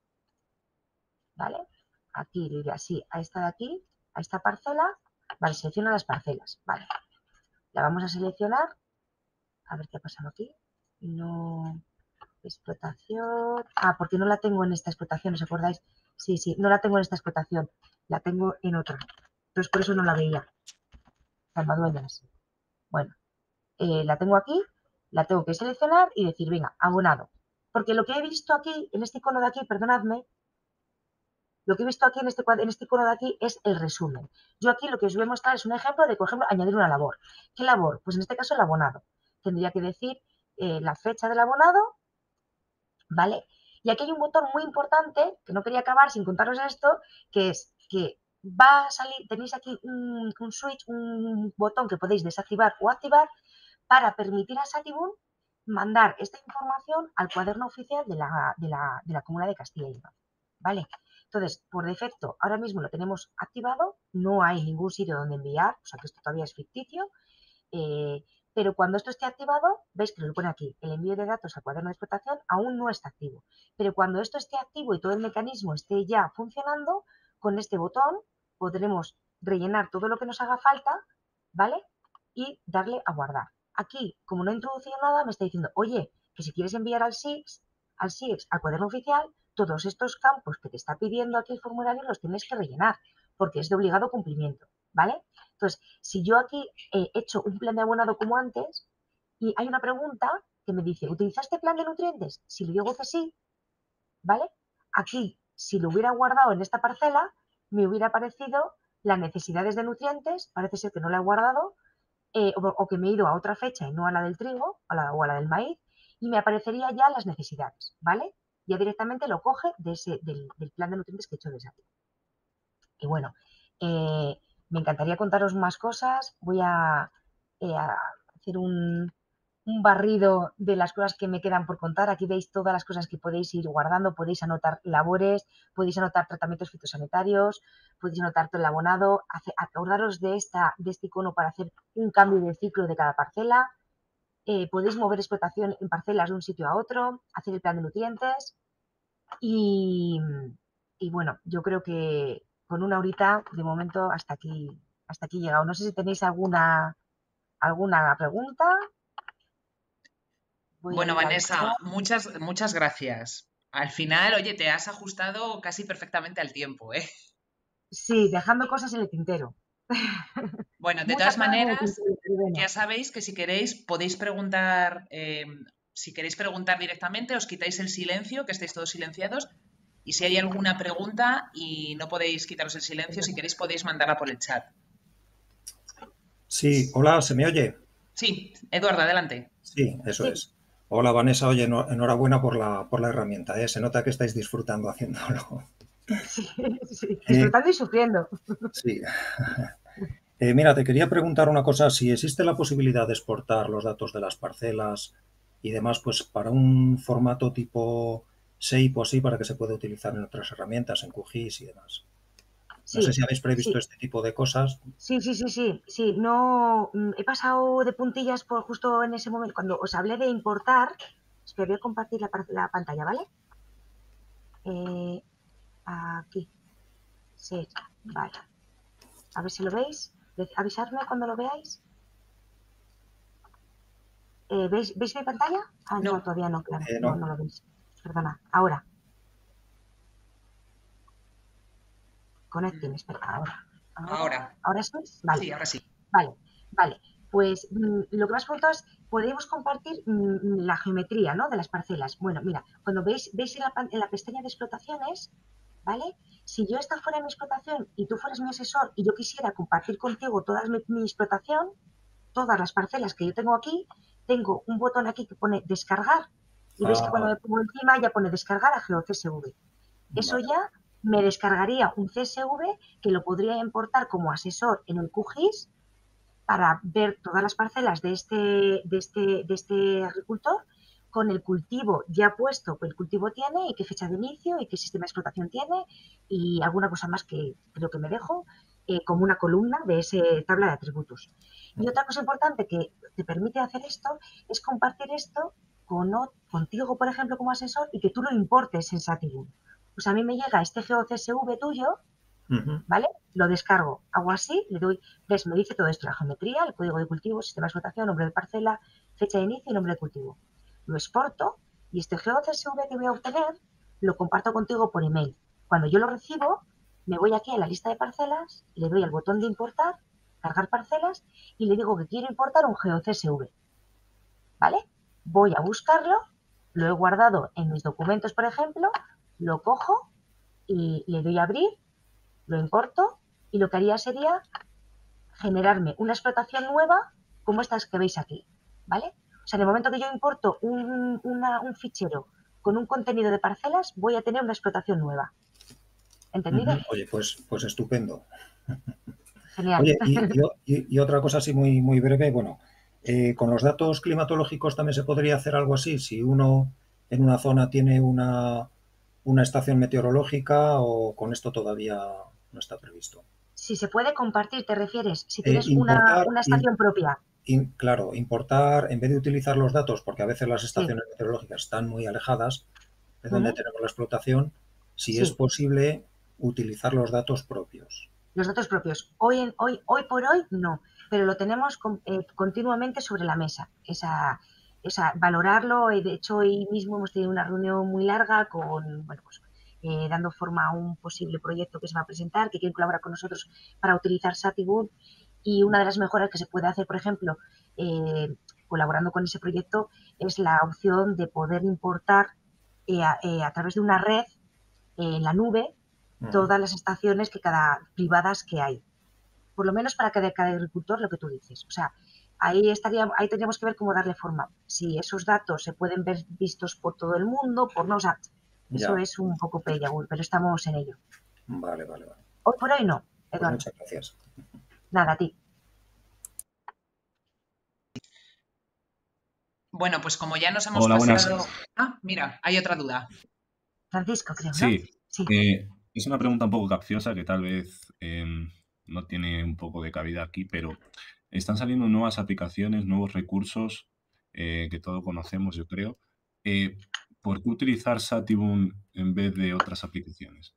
¿vale? Aquí diría así, a esta de aquí, a esta parcela, vale, selecciona las parcelas, vale. La vamos a seleccionar, a ver qué ha pasado aquí. No, explotación, porque no la tengo en esta explotación, ¿os acordáis? Sí, sí, no la tengo en esta explotación, la tengo en otra. Entonces por eso no la veía. Salvadueñas. Bueno, la tengo aquí, la tengo que seleccionar y decir, venga, abonado. Porque lo que he visto aquí, en este icono de aquí, perdonadme, lo que he visto aquí en este icono de aquí es el resumen. Yo aquí lo que os voy a mostrar es un ejemplo de, por ejemplo, añadir una labor. ¿Qué labor? Pues en este caso el abonado. Tendría que decir la fecha del abonado, ¿vale? Y aquí hay un botón muy importante, que no quería acabar sin contaros esto, que es que va a salir, tenéis aquí un switch, un botón que podéis desactivar o activar para permitir a Sativun mandar esta información al cuaderno oficial de la Comuna de Castilla y León, ¿vale? Entonces, por defecto, ahora mismo lo tenemos activado, no hay ningún sitio donde enviar, o sea que esto todavía es ficticio, eh, Pero cuando esto esté activado, veis que lo pone aquí, el envío de datos al cuaderno de explotación aún no está activo. Pero cuando esto esté activo y todo el mecanismo esté ya funcionando, con este botón podremos rellenar todo lo que nos haga falta, ¿vale? Y darle a guardar. Aquí, como no he introducido nada, me está diciendo, oye, que si quieres enviar al SIEX, al cuaderno oficial, todos estos campos que te está pidiendo aquí el formulario los tienes que rellenar, porque es de obligado cumplimiento, ¿vale? Entonces, si yo aquí he hecho un plan de abonado como antes y hay una pregunta que me dice, ¿utilizaste plan de nutrientes? Si le digo que sí, ¿vale? Aquí, si lo hubiera guardado en esta parcela, me hubiera aparecido las necesidades de nutrientes, parece ser que no la he guardado, o que me he ido a otra fecha y no a la del trigo o a la del maíz, y me aparecería ya las necesidades, ¿vale? Ya directamente lo coge del plan de nutrientes que he hecho desde aquí. Y bueno, me encantaría contaros más cosas. Voy a hacer un barrido de las cosas que me quedan por contar. Aquí veis todas las cosas que podéis ir guardando. Podéis anotar labores, podéis anotar tratamientos fitosanitarios, podéis anotar todo el abonado. Acordaros de este icono para hacer un cambio de ciclo de cada parcela. Podéis mover explotación en parcelas de un sitio a otro, hacer el plan de nutrientes. Y bueno, yo creo que con una horita, de momento, hasta aquí he llegado. No sé si tenéis alguna pregunta. Voy a Bueno, ir al Vanessa, chat. muchas gracias. Al final, oye, te has ajustado casi perfectamente al tiempo, ¿eh? Sí, dejando cosas en el tintero. Bueno, de Muchas todas cosas en el maneras, tintero, pero ya bueno. sabéis que si queréis podéis preguntar, si queréis preguntar directamente, os quitáis el silencio, que estéis todos silenciados, y si hay alguna pregunta y no podéis quitaros el silencio, si queréis podéis mandarla por el chat. Sí, hola, ¿se me oye? Sí, Eduardo, adelante. Sí, eso Sí, es. Hola Vanessa, oye, enhorabuena por la herramienta, ¿eh? Se nota que estáis disfrutando haciéndolo. sí, sí, Eh, disfrutando y sufriendo. sí. Mira, te quería preguntar una cosa, si existe la posibilidad de exportar los datos de las parcelas y demás, pues para un formato tipo SAPE o así, para que se pueda utilizar en otras herramientas, en QGIS y demás. No sé Sí, si habéis previsto sí, este tipo de cosas. sí. No, he pasado de puntillas por justo en ese momento, cuando os hablé de importar. Espera, voy a compartir la pantalla, ¿vale? Aquí, sí, vale. A ver si lo veis. Avisadme cuando lo veáis. ¿Veis mi pantalla? Ah, no, No, todavía no, claro. No, No. no lo veis. Perdona. Ahora, conecten, espera. ahora. ¿Ahora sí? Vale, Sí, ahora sí. vale, vale. Pues lo que me has preguntado es, ¿podemos compartir la geometría, ¿no?, de las parcelas? Bueno, mira, cuando veis en la pestaña de explotaciones, ¿vale? Si yo esta fuera mi explotación y tú fueras mi asesor y yo quisiera compartir contigo toda mi explotación, todas las parcelas que yo tengo aquí, tengo un botón aquí que pone descargar y veis que cuando Ah, me pongo encima ya pone descargar a GeoCSV. Eso vale. ya me descargaría un CSV que lo podría importar como asesor en el QGIS para ver todas las parcelas de este agricultor con el cultivo ya puesto, que el cultivo tiene y qué fecha de inicio y qué sistema de explotación tiene y alguna cosa más que creo que me dejo, como una columna de esa tabla de atributos. Y otra cosa importante que te permite hacer esto es compartir esto contigo, por ejemplo, como asesor y que tú lo importes en Satiboom. Pues a mí me llega este GeoCSV tuyo, Ujú. ¿vale? Lo descargo, hago así, le doy, ves, me dice todo esto, la geometría, el código de cultivo, sistema de explotación, nombre de parcela, fecha de inicio y nombre de cultivo. Lo exporto y este GeoCSV que voy a obtener lo comparto contigo por email. Cuando yo lo recibo, me voy aquí a la lista de parcelas, le doy al botón de importar, cargar parcelas y le digo que quiero importar un GeoCSV, ¿vale? Voy a buscarlo, lo he guardado en mis documentos, por ejemplo, lo cojo y le doy a abrir, lo importo y lo que haría sería generarme una explotación nueva como estas que veis aquí, ¿vale? O sea, en el momento que yo importo un fichero con un contenido de parcelas, voy a tener una explotación nueva. ¿Entendido? Ujú. Oye, pues estupendo. Genial. Oye, y otra cosa así muy, muy breve, bueno, con los datos climatológicos también se podría hacer algo así, si uno en una zona tiene una estación meteorológica o con esto todavía no está previsto. Si se puede compartir, ¿te refieres? Si tienes una, Importar, una estación propia. claro, importar, en vez de utilizar los datos, porque a veces las Sí. estaciones meteorológicas están muy alejadas de donde Ujú. tenemos la explotación, si es Sí. posible utilizar los datos propios. Los datos propios. Hoy por hoy no, pero lo tenemos continuamente sobre la mesa. Valorarlo. De hecho, hoy mismo hemos tenido una reunión muy larga con, bueno, pues, dando forma a un posible proyecto que se va a presentar, que quieren colaborar con nosotros para utilizar Satiboom. Y una de las mejoras que se puede hacer, por ejemplo, eh, colaborando con ese proyecto, es la opción de poder importar a través de una red en la nube Ujú. todas las estaciones privadas que hay. Por lo menos para cada agricultor, lo que tú dices. O sea, ahí tendríamos que ver cómo darle forma. Si esos datos se pueden ver vistos por todo el mundo, por no, o sea, eso Ya, es un poco pella, pero estamos en ello. vale, vale, vale. Hoy por hoy no, Pues Eduardo. muchas gracias. Nada, a ti. Bueno, pues como ya nos hemos Hola, buenas. pasado... Ah, mira, hay otra duda. Francisco, creo, ¿no? Sí, Sí. es una pregunta un poco capciosa que tal vez no tiene un poco de cabida aquí, pero están saliendo nuevas aplicaciones, nuevos recursos que todos conocemos, yo creo. Eh, ¿Por qué utilizar Satiboom en vez de otras aplicaciones?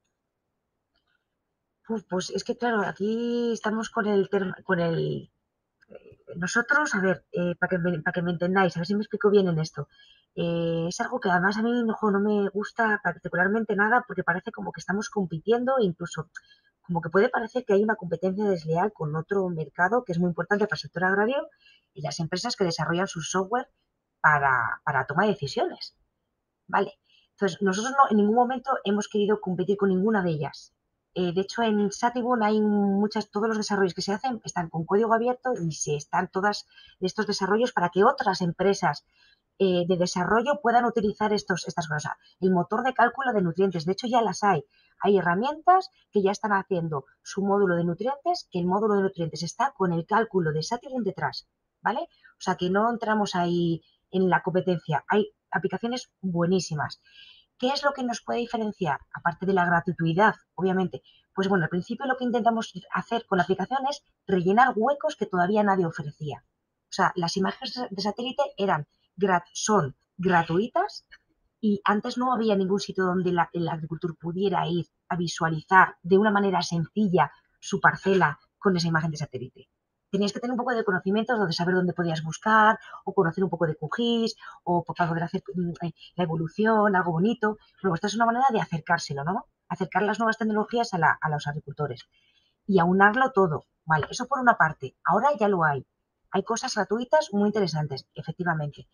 Pues es que, claro, aquí estamos con el. Nosotros, a ver, para que me entendáis, a ver si me explico bien en esto. Es algo que además a mí no me gusta particularmente nada porque parece como que estamos compitiendo, incluso como que puede parecer que hay una competencia desleal con otro mercado que es muy importante para el sector agrario y las empresas que desarrollan su software para toma de decisiones. Vale. Entonces, nosotros no, en ningún momento hemos querido competir con ninguna de ellas. De hecho, en Satiboom hay todos los desarrollos que se hacen están con código abierto y se están todas estos desarrollos para que otras empresas de desarrollo puedan utilizar estas cosas. El motor de cálculo de nutrientes, de hecho ya las hay. Hay herramientas que ya están haciendo su módulo de nutrientes, que el módulo de nutrientes está con el cálculo de Satiboom detrás, ¿vale? O sea que no entramos ahí en la competencia. Hay aplicaciones buenísimas. ¿Qué es lo que nos puede diferenciar? Aparte de la gratuidad, obviamente. Pues bueno, al principio lo que intentamos hacer con la aplicación es rellenar huecos que todavía nadie ofrecía. O sea, las imágenes de satélite son gratuitas y antes no había ningún sitio donde el agricultor pudiera ir a visualizar de una manera sencilla su parcela con esa imagen de satélite. Tenías que tener un poco de conocimientos de saber dónde podías buscar o conocer un poco de QGIS o para poder hacer la evolución, algo bonito. Luego, esta es una manera de acercárselo, ¿no? Acercar las nuevas tecnologías a los agricultores y aunarlo todo. Vale, eso por una parte. Ahora ya lo hay. Hay cosas gratuitas muy interesantes, efectivamente.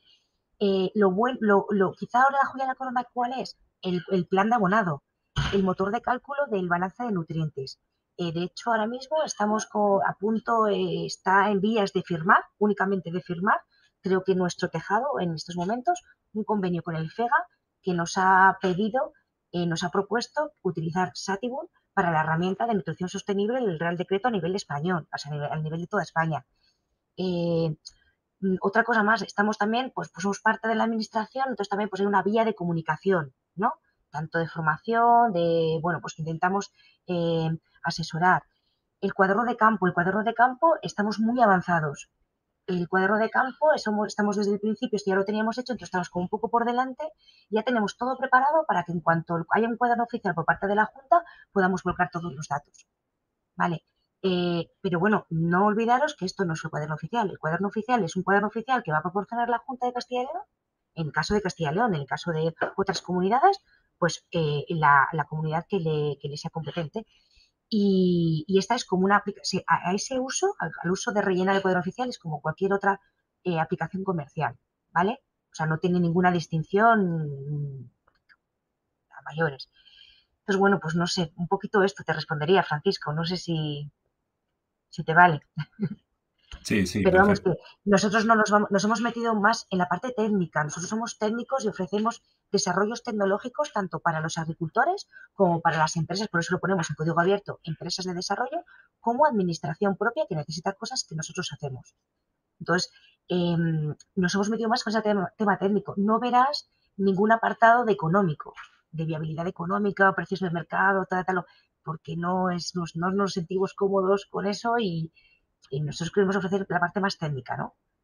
Quizá ahora la joya de la corona, ¿cuál es? El plan de abonado, el motor de cálculo del balance de nutrientes. De hecho, ahora mismo estamos a punto, está en vías de firmar, únicamente de firmar, creo que nuestro tejado en estos momentos, un convenio con el FEGA que nos ha propuesto utilizar Satiboom para la herramienta de nutrición sostenible del Real Decreto a nivel español, o sea, a nivel de toda España. Eh, Otra cosa más, estamos también, pues somos parte de la administración, entonces también pues hay una vía de comunicación, ¿no? Tanto de formación, bueno, pues que intentamos eh, asesorar. El cuaderno de campo, estamos muy avanzados. El cuaderno de campo, estamos desde el principio, esto ya lo teníamos hecho, entonces estamos como un poco por delante, ya tenemos todo preparado para que en cuanto haya un cuaderno oficial por parte de la Junta, podamos volcar todos los datos. Vale. Pero bueno, no olvidaros que esto no es el cuaderno oficial. El cuaderno oficial es un cuaderno oficial que va a proporcionar la Junta de Castilla y León. En el caso de Castilla y León, en el caso de otras comunidades, pues la comunidad que le sea competente. Y esta es como una aplicación, a ese uso, al uso de rellenar el cuaderno oficial, es como cualquier otra aplicación comercial, ¿vale? O sea, no tiene ninguna distinción a mayores. Entonces, bueno, pues no sé, un poquito esto te respondería, Francisco. No sé si te vale. Sí, sí, Pero vamos, perfecto. que nosotros no nos hemos metido más en la parte técnica. Nosotros somos técnicos y ofrecemos desarrollos tecnológicos tanto para los agricultores como para las empresas, por eso lo ponemos en código abierto, empresas de desarrollo, como administración propia que necesita cosas que nosotros hacemos. Entonces, nos hemos metido más con ese tema técnico. No verás ningún apartado de económico, de viabilidad económica, precios del mercado, tal, porque no nos sentimos cómodos con eso y nosotros queremos ofrecer la parte más técnica, ¿no?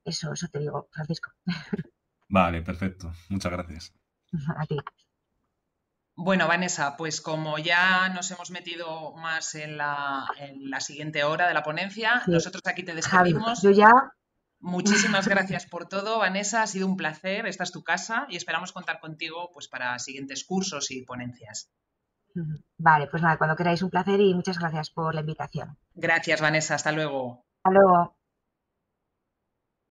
Eso te digo, Francisco. Vale, perfecto. Muchas gracias. A ti. Bueno, Vanessa, pues como ya nos hemos metido más en la siguiente hora de la ponencia, Sí. nosotros aquí te Javi, despedimos. yo ya... Muchísimas gracias por todo, Vanessa. Ha sido un placer. Esta es tu casa y esperamos contar contigo pues, para siguientes cursos y ponencias. Vale, pues nada, cuando queráis, un placer y muchas gracias por la invitación. Gracias, Vanessa. Hasta luego. Hasta luego.